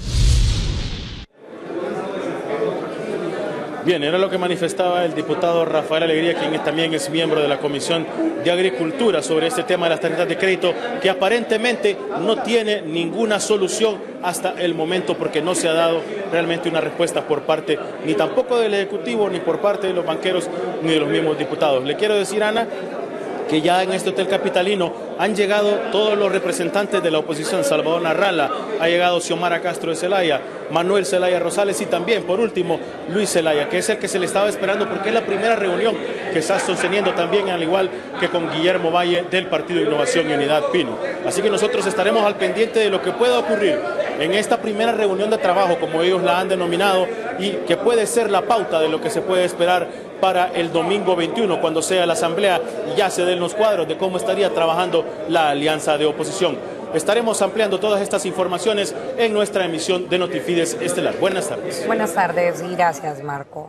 Bien, era lo que manifestaba el diputado Rafael Alegría, quien también es miembro de la Comisión de Agricultura, sobre este tema de las tarjetas de crédito, que aparentemente no tiene ninguna solución hasta el momento, porque no se ha dado realmente una respuesta por parte ni tampoco del Ejecutivo, ni por parte de los banqueros, ni de los mismos diputados. Le quiero decir, Ana, que ya en este hotel capitalino han llegado todos los representantes de la oposición. Salvador Narrala, ha llegado Xiomara Castro de Zelaya, Manuel Zelaya Rosales y también, por último, Luis Zelaya, que es el que se le estaba esperando porque es la primera reunión que está sosteniendo también, al igual que con Guillermo Valle del Partido de Innovación y Unidad Pino. Así que nosotros estaremos al pendiente de lo que pueda ocurrir en esta primera reunión de trabajo, como ellos la han denominado, y que puede ser la pauta de lo que se puede esperar para el domingo veintiuno, cuando sea la asamblea y ya se den los cuadros de cómo estaría trabajando la alianza de oposición. Estaremos ampliando todas estas informaciones en nuestra emisión de Notifides Estelar. Buenas tardes. Buenas tardes y gracias, Marco.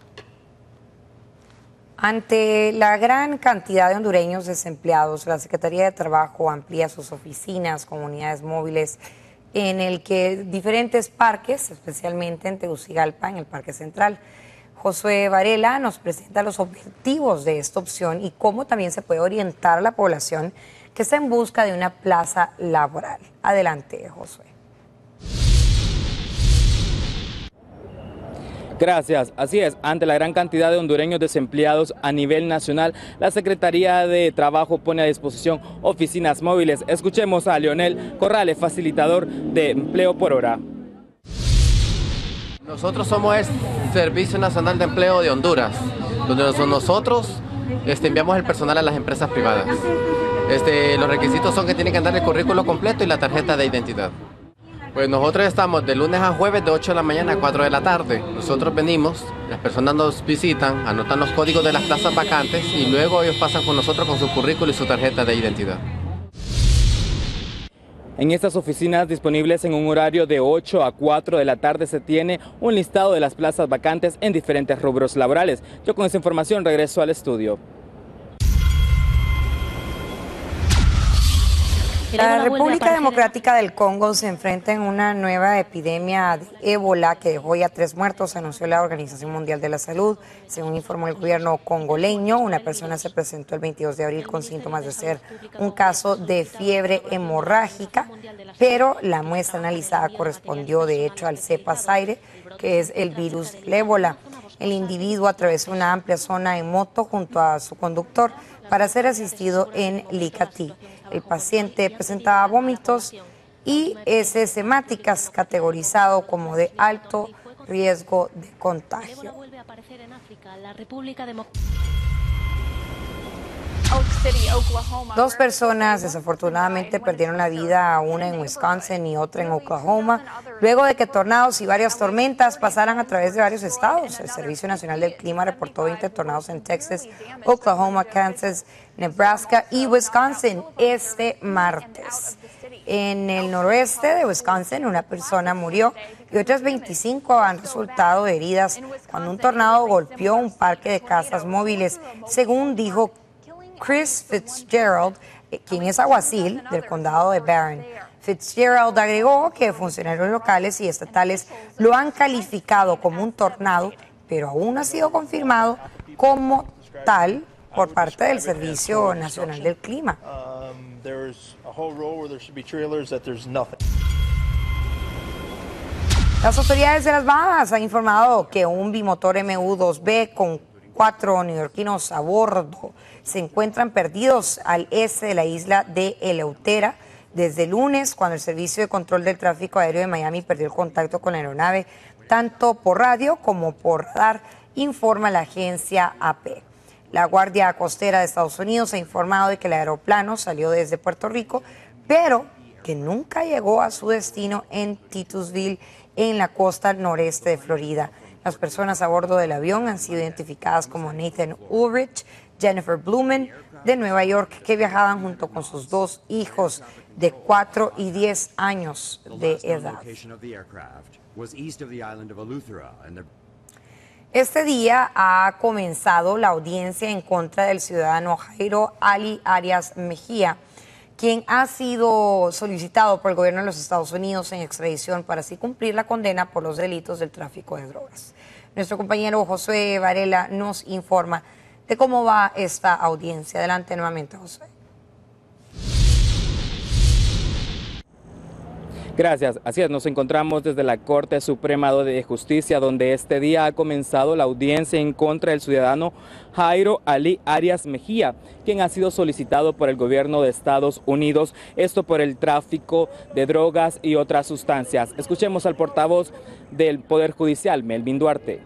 Ante la gran cantidad de hondureños desempleados, la Secretaría de Trabajo amplía sus oficinas, comunidades móviles, en el que diferentes parques, especialmente en Tegucigalpa, en el Parque Central. Josué Varela nos presenta los objetivos de esta opción y cómo también se puede orientar a la población que está en busca de una plaza laboral. Adelante, Josué. Gracias. Así es, ante la gran cantidad de hondureños desempleados a nivel nacional, la Secretaría de Trabajo pone a disposición oficinas móviles. Escuchemos a Leonel Corrales, facilitador de empleo por hora. Nosotros somos el Servicio Nacional de Empleo de Honduras, donde nosotros este, enviamos el personal a las empresas privadas. Este, los requisitos son que tienen que andar el currículo completo y la tarjeta de identidad. Pues nosotros estamos de lunes a jueves de ocho de la mañana a cuatro de la tarde. Nosotros venimos, las personas nos visitan, anotan los códigos de las plazas vacantes y luego ellos pasan con nosotros con su currículo y su tarjeta de identidad. En estas oficinas disponibles en un horario de ocho a cuatro de la tarde se tiene un listado de las plazas vacantes en diferentes rubros laborales. Yo con esa información regreso al estudio. La República Democrática del Congo se enfrenta en una nueva epidemia de ébola que dejó ya tres muertos, anunció la Organización Mundial de la Salud. Según informó el gobierno congoleño, una persona se presentó el veintidós de abril con síntomas de ser un caso de fiebre hemorrágica, pero la muestra analizada correspondió de hecho al cepa Zaire, que es el virus del ébola. El individuo atravesó una amplia zona en moto junto a su conductor para ser asistido en Licatí. El paciente presentaba vómitos y heces hemáticas, categorizado como de alto riesgo de contagio. Dos personas desafortunadamente perdieron la vida, una en Wisconsin y otra en Oklahoma, luego de que tornados y varias tormentas pasaran a través de varios estados. El Servicio Nacional del Clima reportó veinte tornados en Texas, Oklahoma, Kansas, Nebraska y Wisconsin este martes. En el noroeste de Wisconsin, una persona murió y otras veinticinco han resultado heridas cuando un tornado golpeó un parque de casas móviles, según dijo Chris Fitzgerald, quien es alguacil del condado de Barron. Fitzgerald agregó que funcionarios locales y estatales lo han calificado como un tornado, pero aún no ha sido confirmado como tal por parte del Servicio Nacional del Clima. Las autoridades de Las Bahamas han informado que un bimotor M U dos B con cuatro neoyorquinos a bordo se encuentran perdidos al este de la isla de Eleutera desde el lunes, cuando el Servicio de Control del Tráfico Aéreo de Miami perdió el contacto con la aeronave, tanto por radio como por radar, informa la agencia A P. La Guardia Costera de Estados Unidos ha informado de que el aeroplano salió desde Puerto Rico, pero que nunca llegó a su destino en Titusville, en la costa noreste de Florida. Las personas a bordo del avión han sido identificadas como Nathan Ulrich, Jennifer Blumen, de Nueva York, que viajaban junto con sus dos hijos de cuatro y diez años de edad. Este día ha comenzado la audiencia en contra del ciudadano Jairo Ali Arias Mejía, quien ha sido solicitado por el gobierno de los Estados Unidos en extradición para así cumplir la condena por los delitos del tráfico de drogas. Nuestro compañero Josué Varela nos informa de cómo va esta audiencia. Adelante nuevamente, Josué. Gracias. Así es, nos encontramos desde la Corte Suprema de Justicia, donde este día ha comenzado la audiencia en contra del ciudadano Jairo Ali Arias Mejía, quien ha sido solicitado por el gobierno de Estados Unidos, esto por el tráfico de drogas y otras sustancias. Escuchemos al portavoz del Poder Judicial, Melvin Duarte.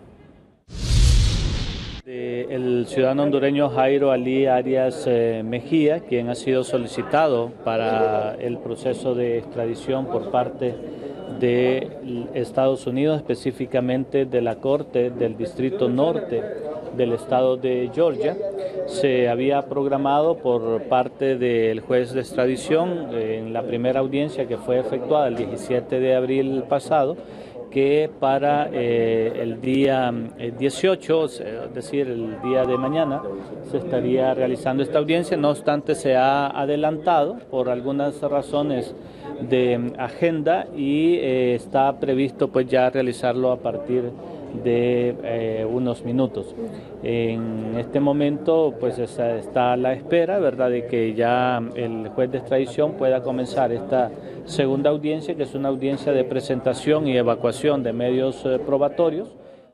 El ciudadano hondureño Jairo Ali Arias eh, Mejía, quien ha sido solicitado para el proceso de extradición por parte de Estados Unidos, específicamente de la Corte del Distrito Norte del estado de Georgia, se había programado por parte del juez de extradición en la primera audiencia que fue efectuada el diecisiete de abril pasado, que para eh, el día dieciocho, es decir, el día de mañana, se estaría realizando esta audiencia. No obstante, se ha adelantado por algunas razones de agenda y eh, está previsto pues ya realizarlo a partir de eh, unos minutos. En este momento pues está a la espera, ¿verdad?, de que ya el juez de extradición pueda comenzar esta segunda audiencia, que es una audiencia de presentación y evacuación de medios eh, probatorios.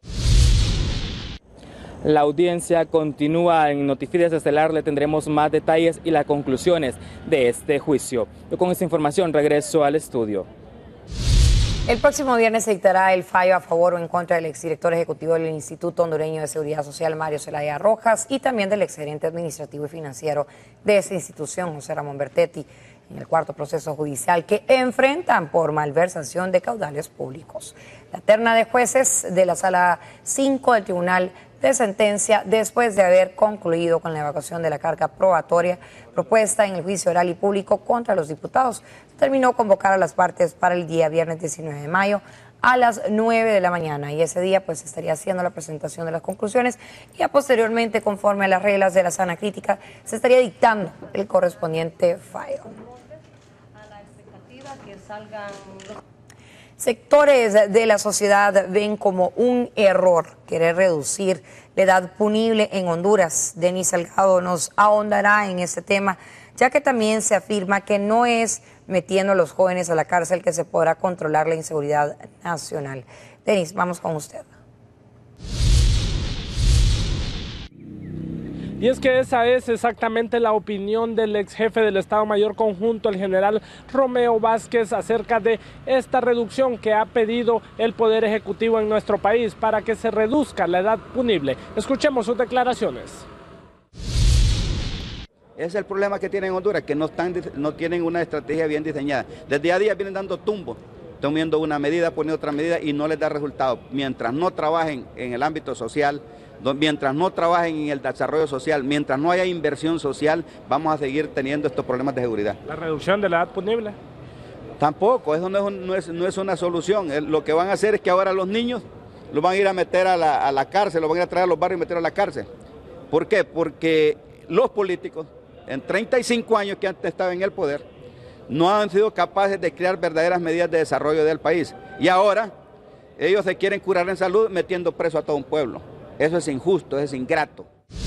La audiencia continúa. En Notifides Estelar le tendremos más detalles y las conclusiones de este juicio. Yo con esta información regreso al estudio. El próximo viernes se dictará el fallo a favor o en contra del exdirector ejecutivo del Instituto Hondureño de Seguridad Social, Mario Zelaya Rojas, y también del exgerente administrativo y financiero de esa institución, José Ramón Bertetti. en el cuarto proceso judicial que enfrentan por malversación de caudales públicos. La terna de jueces de la Sala cinco del Tribunal de Sentencia, después de haber concluido con la evacuación de la carga probatoria propuesta en el juicio oral y público contra los diputados, terminó convocar a las partes para el día viernes diecinueve de mayo a las nueve de la mañana, y ese día pues estaría haciendo la presentación de las conclusiones y ya posteriormente, conforme a las reglas de la sana crítica, se estaría dictando el correspondiente fallo. A la expectativa que salgan los... Sectores de la sociedad ven como un error querer reducir la edad punible en Honduras. Denis Salgado nos ahondará en este tema, ya que también se afirma que no es metiendo a los jóvenes a la cárcel que se podrá controlar la inseguridad nacional. Denis, vamos con usted. Y es que esa es exactamente la opinión del ex jefe del Estado Mayor Conjunto, el general Romeo Vázquez, acerca de esta reducción que ha pedido el Poder Ejecutivo en nuestro país para que se reduzca la edad punible. Escuchemos sus declaraciones. Ese es el problema que tienen en Honduras, que no, están, no tienen una estrategia bien diseñada. Desde a día vienen dando tumbos, tomando una medida, poniendo otra medida y no les da resultado. Mientras no trabajen en el ámbito social, mientras no trabajen en el desarrollo social, mientras no haya inversión social, vamos a seguir teniendo estos problemas de seguridad. ¿La reducción de la edad punible? Tampoco, eso no es, un, no es, no es una solución. Lo que van a hacer es que ahora los niños los van a ir a meter a la, a la cárcel, los van a ir a traer a los barrios y meter a la cárcel. ¿Por qué? Porque los políticos, en treinta y cinco años que antes estaban en el poder, no han sido capaces de crear verdaderas medidas de desarrollo del país. Y ahora ellos se quieren curar en salud metiendo preso a todo un pueblo. Eso es injusto, es ingrato.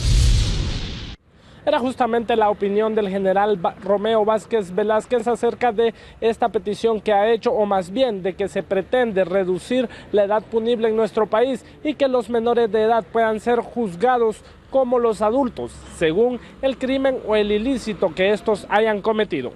Era justamente la opinión del general Romeo Vázquez Velázquez acerca de esta petición que ha hecho, o más bien de que se pretende reducir la edad punible en nuestro país y que los menores de edad puedan ser juzgados como los adultos, según el crimen o el ilícito que estos hayan cometido.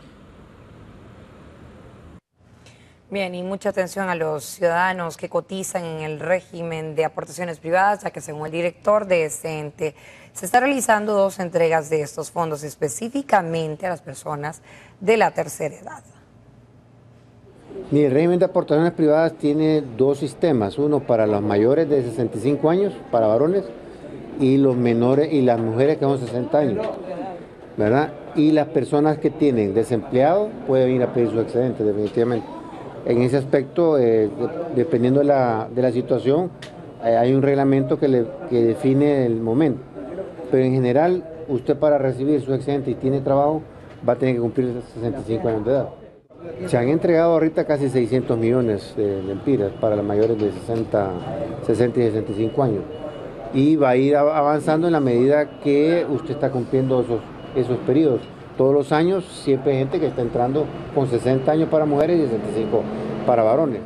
Bien, y mucha atención a los ciudadanos que cotizan en el régimen de aportaciones privadas, ya que según el director de este ente, se está realizando dos entregas de estos fondos específicamente a las personas de la tercera edad. Mire, el régimen de aportaciones privadas tiene dos sistemas, uno para los mayores de sesenta y cinco años, para varones, y los menores y las mujeres que son sesenta años, ¿verdad? Y las personas que tienen desempleado pueden ir a pedir su excedente, definitivamente. En ese aspecto, eh, de, dependiendo de la, de la situación, eh, hay un reglamento que, le, que define el momento. Pero en general, usted para recibir su excedente y tiene trabajo, va a tener que cumplir sesenta y cinco años de edad. Se han entregado ahorita casi seiscientos millones de lempiras para los mayores de sesenta, sesenta y sesenta y cinco años. Y va a ir avanzando en la medida que usted está cumpliendo esos, esos periodos. Todos los años siempre hay gente que está entrando con sesenta años para mujeres y sesenta y cinco para varones.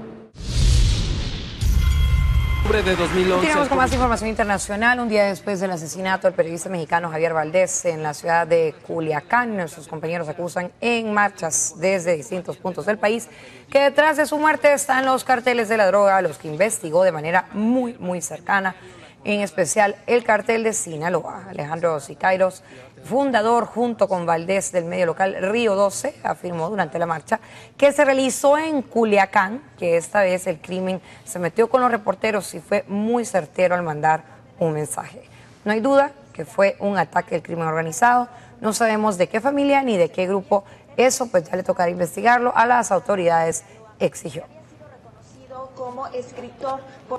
De dos mil once. Continuamos con más información internacional. Un día después del asesinato del periodista mexicano Javier Valdés en la ciudad de Culiacán, nuestros compañeros acusan en marchas desde distintos puntos del país que detrás de su muerte están los carteles de la droga, los que investigó de manera muy, muy cercana, en especial el cartel de Sinaloa. Alejandro Siqueiros, fundador junto con Valdés del medio local Río doce, afirmó durante la marcha que se realizó en Culiacán, que esta vez el crimen se metió con los reporteros y fue muy certero al mandar un mensaje. No hay duda que fue un ataque del crimen organizado, no sabemos de qué familia ni de qué grupo, eso pues ya le tocará investigarlo a las autoridades, exigió. Reconocido como escritor por...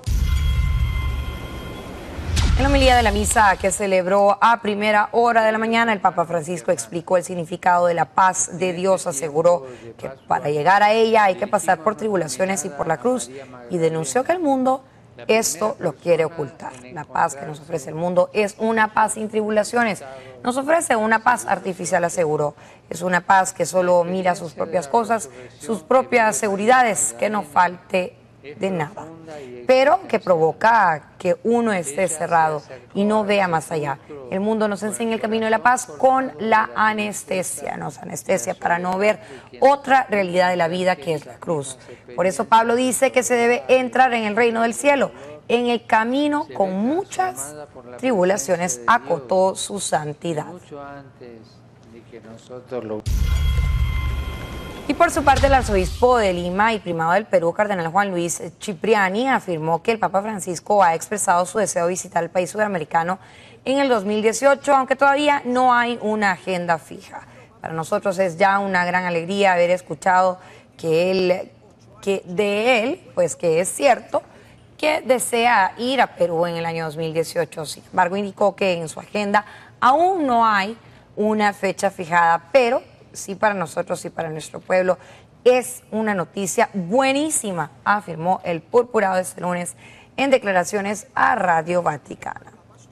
En la homilía de la misa que celebró a primera hora de la mañana, el Papa Francisco explicó el significado de la paz de Dios. Aseguró que para llegar a ella hay que pasar por tribulaciones y por la cruz, y denunció que el mundo esto lo quiere ocultar. La paz que nos ofrece el mundo es una paz sin tribulaciones. Nos ofrece una paz artificial, aseguró. Es una paz que solo mira sus propias cosas, sus propias seguridades, que no falte de nada, pero que provoca que uno esté cerrado y no vea más allá. El mundo nos enseña el camino de la paz con la anestesia, nos anestesia para no ver otra realidad de la vida, que es la cruz. Por eso Pablo dice que se debe entrar en el reino del cielo, en el camino con muchas tribulaciones, acotó su santidad. Y por su parte, el arzobispo de Lima y primado del Perú, cardenal Juan Luis Cipriani, afirmó que el Papa Francisco ha expresado su deseo de visitar el país sudamericano en el dos mil dieciocho, aunque todavía no hay una agenda fija. Para nosotros es ya una gran alegría haber escuchado que él, que de él, pues que es cierto, que desea ir a Perú en el año dos mil dieciocho. Sin embargo, indicó que en su agenda aún no hay una fecha fijada, pero sí para nosotros y para nuestro pueblo es una noticia buenísima, afirmó el purpurado este lunes en declaraciones a Radio Vaticana.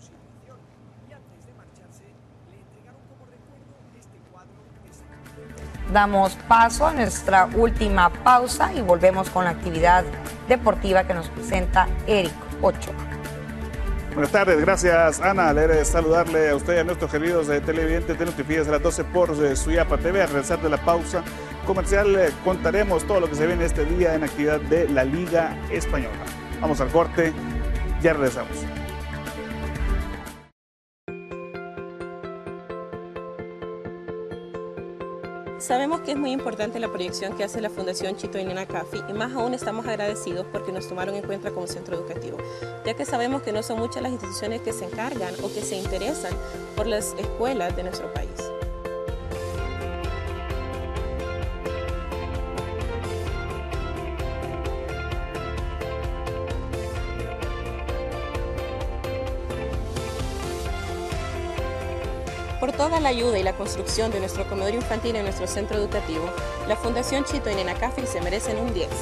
Damos paso a nuestra última pausa y volvemos con la actividad deportiva que nos presenta Eric Ochoa. Buenas tardes, gracias Ana. Alegre saludarle a usted y a nuestros queridos eh, televidentes de Noticias a las doce por eh, Suyapa T V. Al regresar de la pausa comercial eh, contaremos todo lo que se viene este día en actividad de la Liga Española. Vamos al corte, ya regresamos. Sabemos que es muy importante la proyección que hace la Fundación Chito y Nena Cafi y más aún estamos agradecidos porque nos tomaron en cuenta como centro educativo, ya que sabemos que no son muchas las instituciones que se encargan o que se interesan por las escuelas de nuestro país. Por toda la ayuda y la construcción de nuestro comedor infantil en nuestro centro educativo, la Fundación Chito y Nena Cafi se merecen un diez.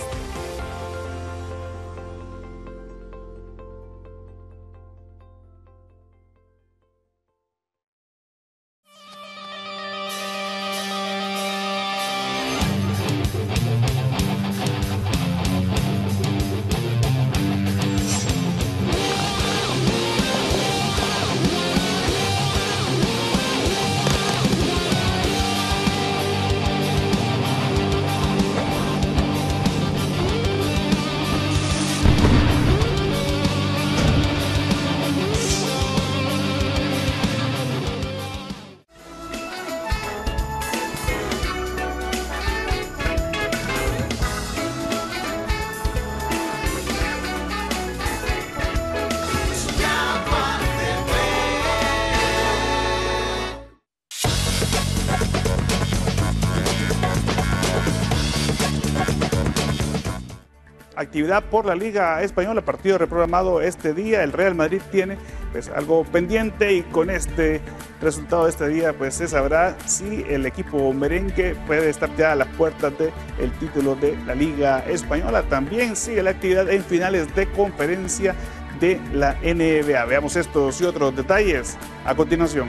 Actividad por la Liga Española, partido reprogramado este día. El Real Madrid tiene pues algo pendiente y con este resultado de este día pues se sabrá si el equipo merengue puede estar ya a las puertas del título de la Liga Española. También sigue la actividad en finales de conferencia de la N B A. Veamos estos y otros detalles a continuación.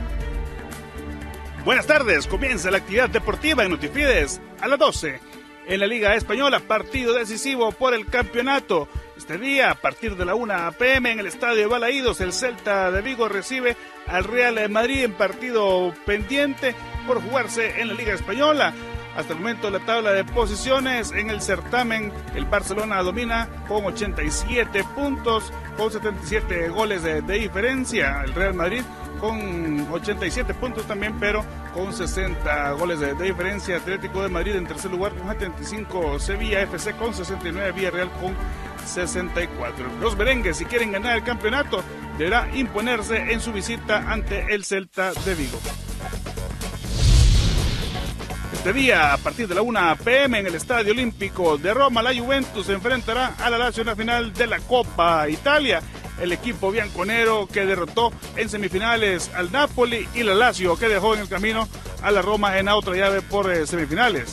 Buenas tardes, comienza la actividad deportiva en Notifides a las doce. En la Liga Española, partido decisivo por el campeonato. Este día, a partir de la una p m en el Estadio Balaídos, el Celta de Vigo recibe al Real Madrid en partido pendiente por jugarse en la Liga Española. Hasta el momento la tabla de posiciones en el certamen, el Barcelona domina con ochenta y siete puntos, con setenta y siete goles de, de diferencia. El Real Madrid con ochenta y siete puntos también, pero con sesenta goles de, de diferencia. Atlético de Madrid en tercer lugar con setenta y cinco, Sevilla F C con sesenta y nueve, Villarreal con sesenta y cuatro. Los merengues, si quieren ganar el campeonato, deberá imponerse en su visita ante el Celta de Vigo. Este día, a partir de la una p m en el Estadio Olímpico de Roma, la Juventus se enfrentará a la Lazio en la final de la Copa Italia. El equipo bianconero que derrotó en semifinales al Napoli y la Lazio que dejó en el camino a la Roma en la otra llave por eh, semifinales.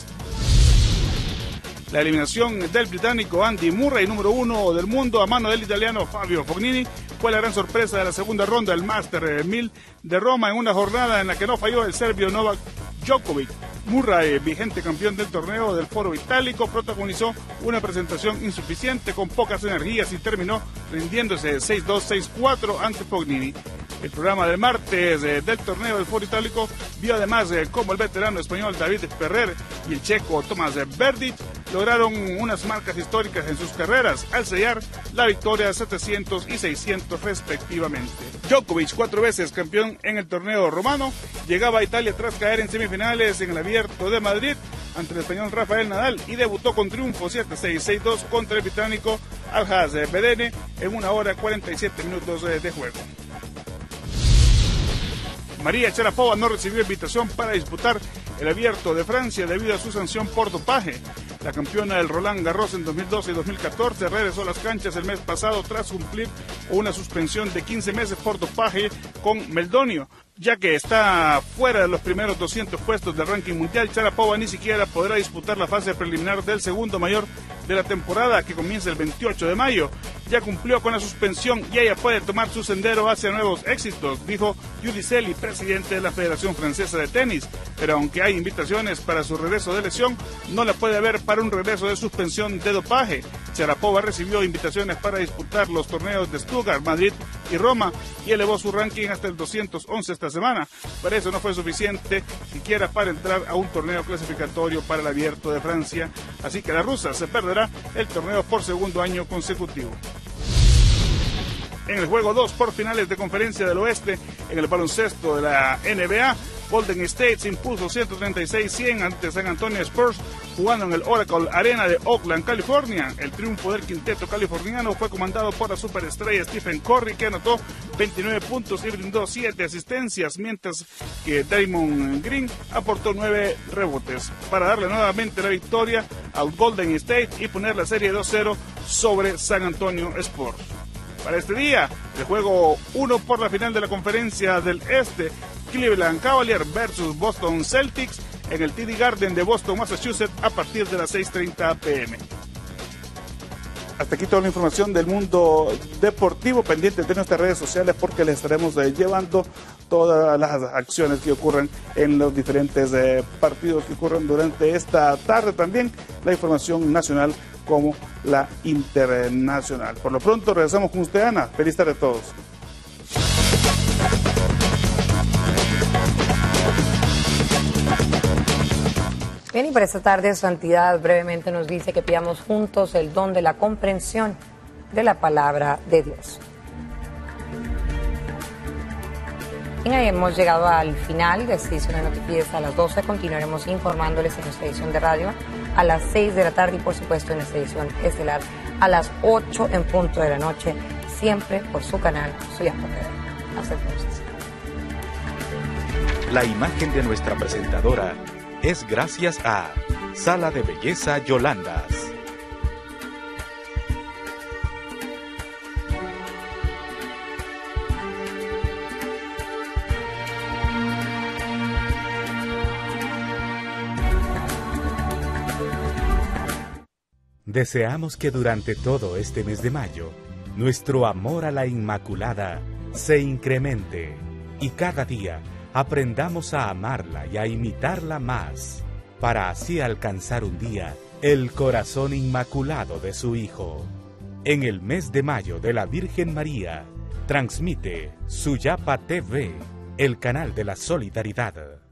La eliminación del británico Andy Murray, número uno del mundo, a mano del italiano Fabio Fognini, fue la gran sorpresa de la segunda ronda del Master mil de Roma en una jornada en la que no falló el serbio Novak Djokovic. Murray, vigente campeón del torneo del Foro Itálico, protagonizó una presentación insuficiente con pocas energías y terminó rindiéndose seis dos, seis cuatro ante Fognini. El programa del martes eh, del torneo del Foro Itálico vio además eh, como el veterano español David Ferrer y el checo Tomás Berdych lograron unas marcas históricas en sus carreras al sellar la victoria setecientos y seiscientos respectivamente. Djokovic, cuatro veces campeón en el torneo romano, llegaba a Italia tras caer en semifinales en el Abierto de Madrid ante el español Rafael Nadal y debutó con triunfo siete seis, seis dos contra el británico Alhaz Bedene en una hora cuarenta y siete minutos de juego. María Sharapova no recibió invitación para disputar el Abierto de Francia debido a su sanción por dopaje. La campeona del Roland Garros en dos mil doce y dos mil catorce regresó a las canchas el mes pasado tras cumplir una suspensión de quince meses por dopaje con meldonio. Ya que está fuera de los primeros doscientos puestos del ranking mundial, Sharapova ni siquiera podrá disputar la fase preliminar del segundo mayor de la temporada, que comienza el veintiocho de mayo. Ya cumplió con la suspensión y ella puede tomar su sendero hacia nuevos éxitos, dijo Giudicelli, presidente de la Federación Francesa de Tenis. Pero aunque hay invitaciones para su regreso de lesión, no la puede haber para un regreso de suspensión de dopaje. Sharapova recibió invitaciones para disputar los torneos de Stuttgart, Madrid y Roma y elevó su ranking hasta el doscientos once esta semana. Pero eso no fue suficiente siquiera para entrar a un torneo clasificatorio para el Abierto de Francia, así que la rusa se perderá el torneo por segundo año consecutivo. En el juego dos por finales de Conferencia del Oeste, en el baloncesto de la N B A, Golden State se impuso ciento treinta y seis a cien ante San Antonio Spurs, jugando en el Oracle Arena de Oakland, California. El triunfo del quinteto californiano fue comandado por la superestrella Stephen Curry, que anotó veintinueve puntos y brindó siete asistencias, mientras que Draymond Green aportó nueve rebotes, para darle nuevamente la victoria al Golden State y poner la serie dos cero sobre San Antonio Spurs. Para este día, el juego uno por la final de la Conferencia del Este, Cleveland Cavaliers versus Boston Celtics en el T D Garden de Boston, Massachusetts, a partir de las seis treinta p m Hasta aquí toda la información del mundo deportivo, pendientes de nuestras redes sociales porque les estaremos eh, llevando todas las acciones que ocurren en los diferentes eh, partidos que ocurren durante esta tarde. También la información nacional como la internacional. Por lo pronto regresamos con usted, Ana. Feliz tarde a todos. Bien, y para esta tarde, Santidad brevemente nos dice que pidamos juntos el don de la comprensión de la palabra de Dios. Bien, ahí hemos llegado al final de esta edición de Noticias a las doce. Continuaremos informándoles en nuestra edición de radio a las seis de la tarde y, por supuesto, en nuestra edición estelar a las ocho en punto de la noche, siempre por su canal Suyapa T V. Hasta entonces. La imagen de nuestra presentadora es gracias a Sala de Belleza Yolandas. Deseamos que durante todo este mes de mayo, nuestro amor a la Inmaculada se incremente y cada día aprendamos a amarla y a imitarla más, para así alcanzar un día el corazón inmaculado de su Hijo. En el mes de mayo de la Virgen María, transmite Suyapa T V, el canal de la solidaridad.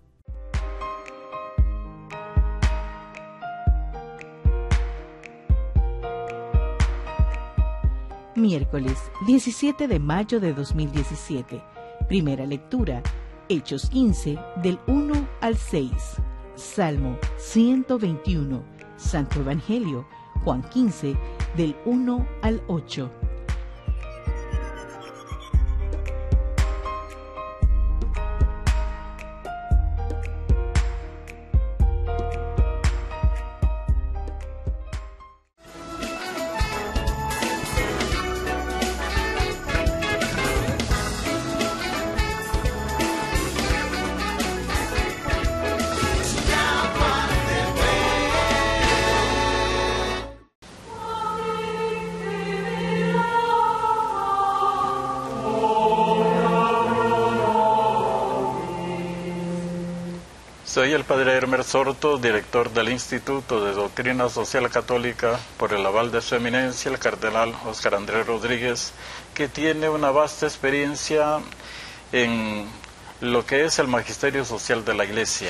Miércoles diecisiete de mayo de dos mil diecisiete. Primera lectura, Hechos quince, del uno al seis. Salmo ciento veintiuno. Santo Evangelio, Juan quince, del uno al ocho. Soy el padre Hermer Sorto, director del Instituto de Doctrina Social Católica, por el aval de su eminencia, el cardenal Óscar Andrés Rodríguez, que tiene una vasta experiencia en lo que es el magisterio social de la Iglesia.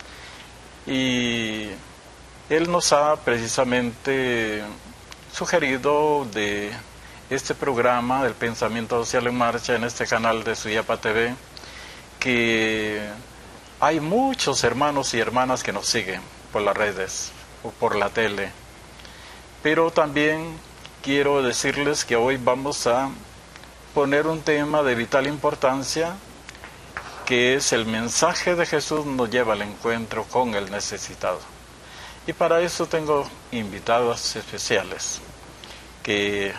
Y él nos ha precisamente sugerido de este programa del Pensamiento Social en Marcha en este canal de Suyapa T V, que hay muchos hermanos y hermanas que nos siguen, por las redes o por la tele. Pero también quiero decirles que hoy vamos a poner un tema de vital importancia, que es el mensaje de Jesús nos lleva al encuentro con el necesitado. Y para eso tengo invitados especiales, que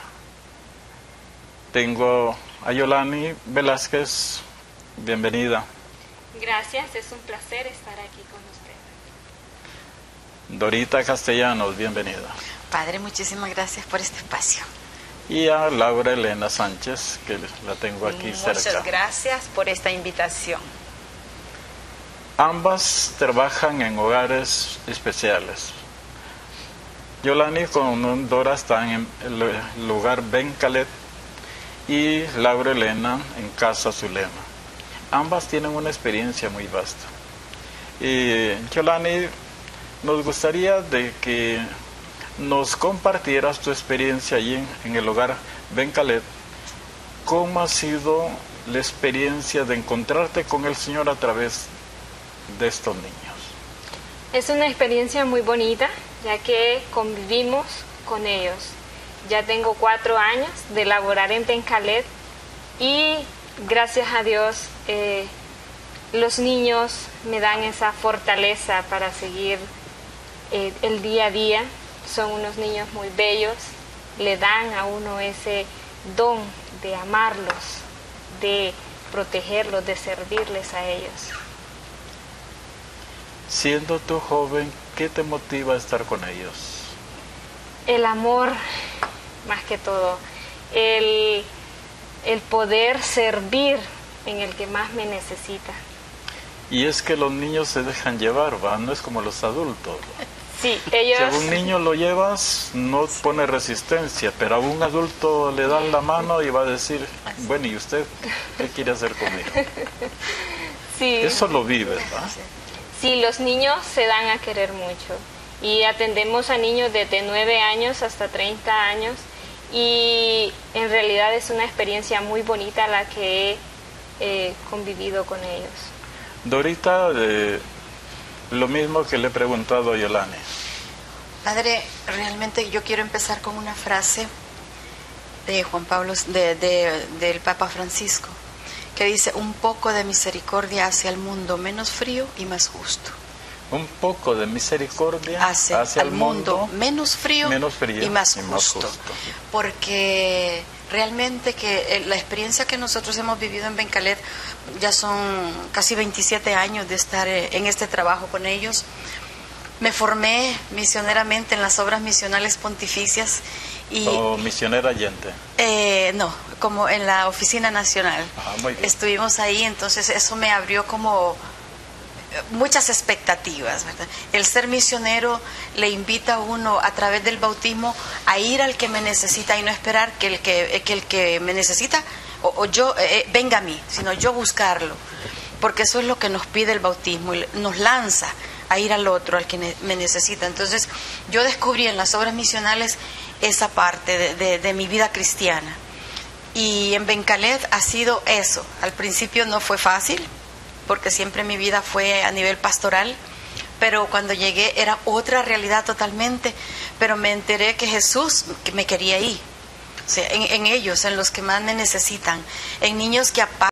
tengo a Yolani Velázquez, bienvenida. Gracias, es un placer estar aquí con usted. Dorita Castellanos, bienvenida. Padre, muchísimas gracias por este espacio. Y a Laura Elena Sánchez, que la tengo aquí Muchas cerca. Muchas gracias por esta invitación. Ambas trabajan en hogares especiales. Yolani con Dora están en el lugar Ben Khaled y Laura Elena en Casa Zulema. Ambas tienen una experiencia muy vasta. Y Yolani, nos gustaría de que nos compartieras tu experiencia allí en, en el hogar Ben Khaled. ¿Cómo ha sido la experiencia de encontrarte con el Señor a través de estos niños? Es una experiencia muy bonita, ya que convivimos con ellos. Ya tengo cuatro años de laborar en Ben Khaled y gracias a Dios eh, los niños me dan esa fortaleza para seguir eh, el día a día. Son unos niños muy bellos, le dan a uno ese don de amarlos, de protegerlos, de servirles a ellos. Siendo tú joven, ¿qué te motiva a estar con ellos? El amor, más que todo, el, el poder servir en el que más me necesita. Y es que los niños se dejan llevar, ¿va? No es como los adultos. Sí, ellos... Si a un niño lo llevas, no pone resistencia, pero a un adulto le dan la mano y va a decir, bueno, ¿y usted qué quiere hacer conmigo? Sí. Eso lo vives, ¿va? Sí, los niños se dan a querer mucho y atendemos a niños desde nueve años hasta treinta años y en realidad es una experiencia muy bonita la que he eh, convivido con ellos. Dorita, eh, lo mismo que le he preguntado a Yolani. Padre, realmente yo quiero empezar con una frase de Juan Pablo, de, de, del Papa Francisco, que dice, un poco de misericordia hacia el mundo menos frío y más justo. Un poco de misericordia hacia, hacia el mundo, mundo menos, frío menos frío y más, y justo. más justo. Porque realmente que la experiencia que nosotros hemos vivido en Ben Khaled, ya son casi veintisiete años de estar en este trabajo con ellos. Me formé misioneramente en las obras misionales pontificias. Y, ¿O misionera Allende? Eh, no, como en la Oficina Nacional. Ah, muy bien. Estuvimos ahí, entonces eso me abrió como muchas expectativas, ¿verdad? El ser misionero le invita a uno a través del bautismo a ir al que me necesita y no esperar que el que, que, el que me necesita o, o yo eh, venga a mí, sino yo buscarlo, porque eso es lo que nos pide el bautismo, nos lanza a ir al otro, al que ne- me necesita. Entonces yo descubrí en las obras misionales esa parte de, de, de mi vida cristiana, y en Ben Khaled ha sido eso. Al principio no fue fácil, porque siempre mi vida fue a nivel pastoral, pero cuando llegué era otra realidad totalmente, pero me enteré que Jesús me quería ahí, o sea, en, en ellos, en los que más me necesitan, en niños que apagan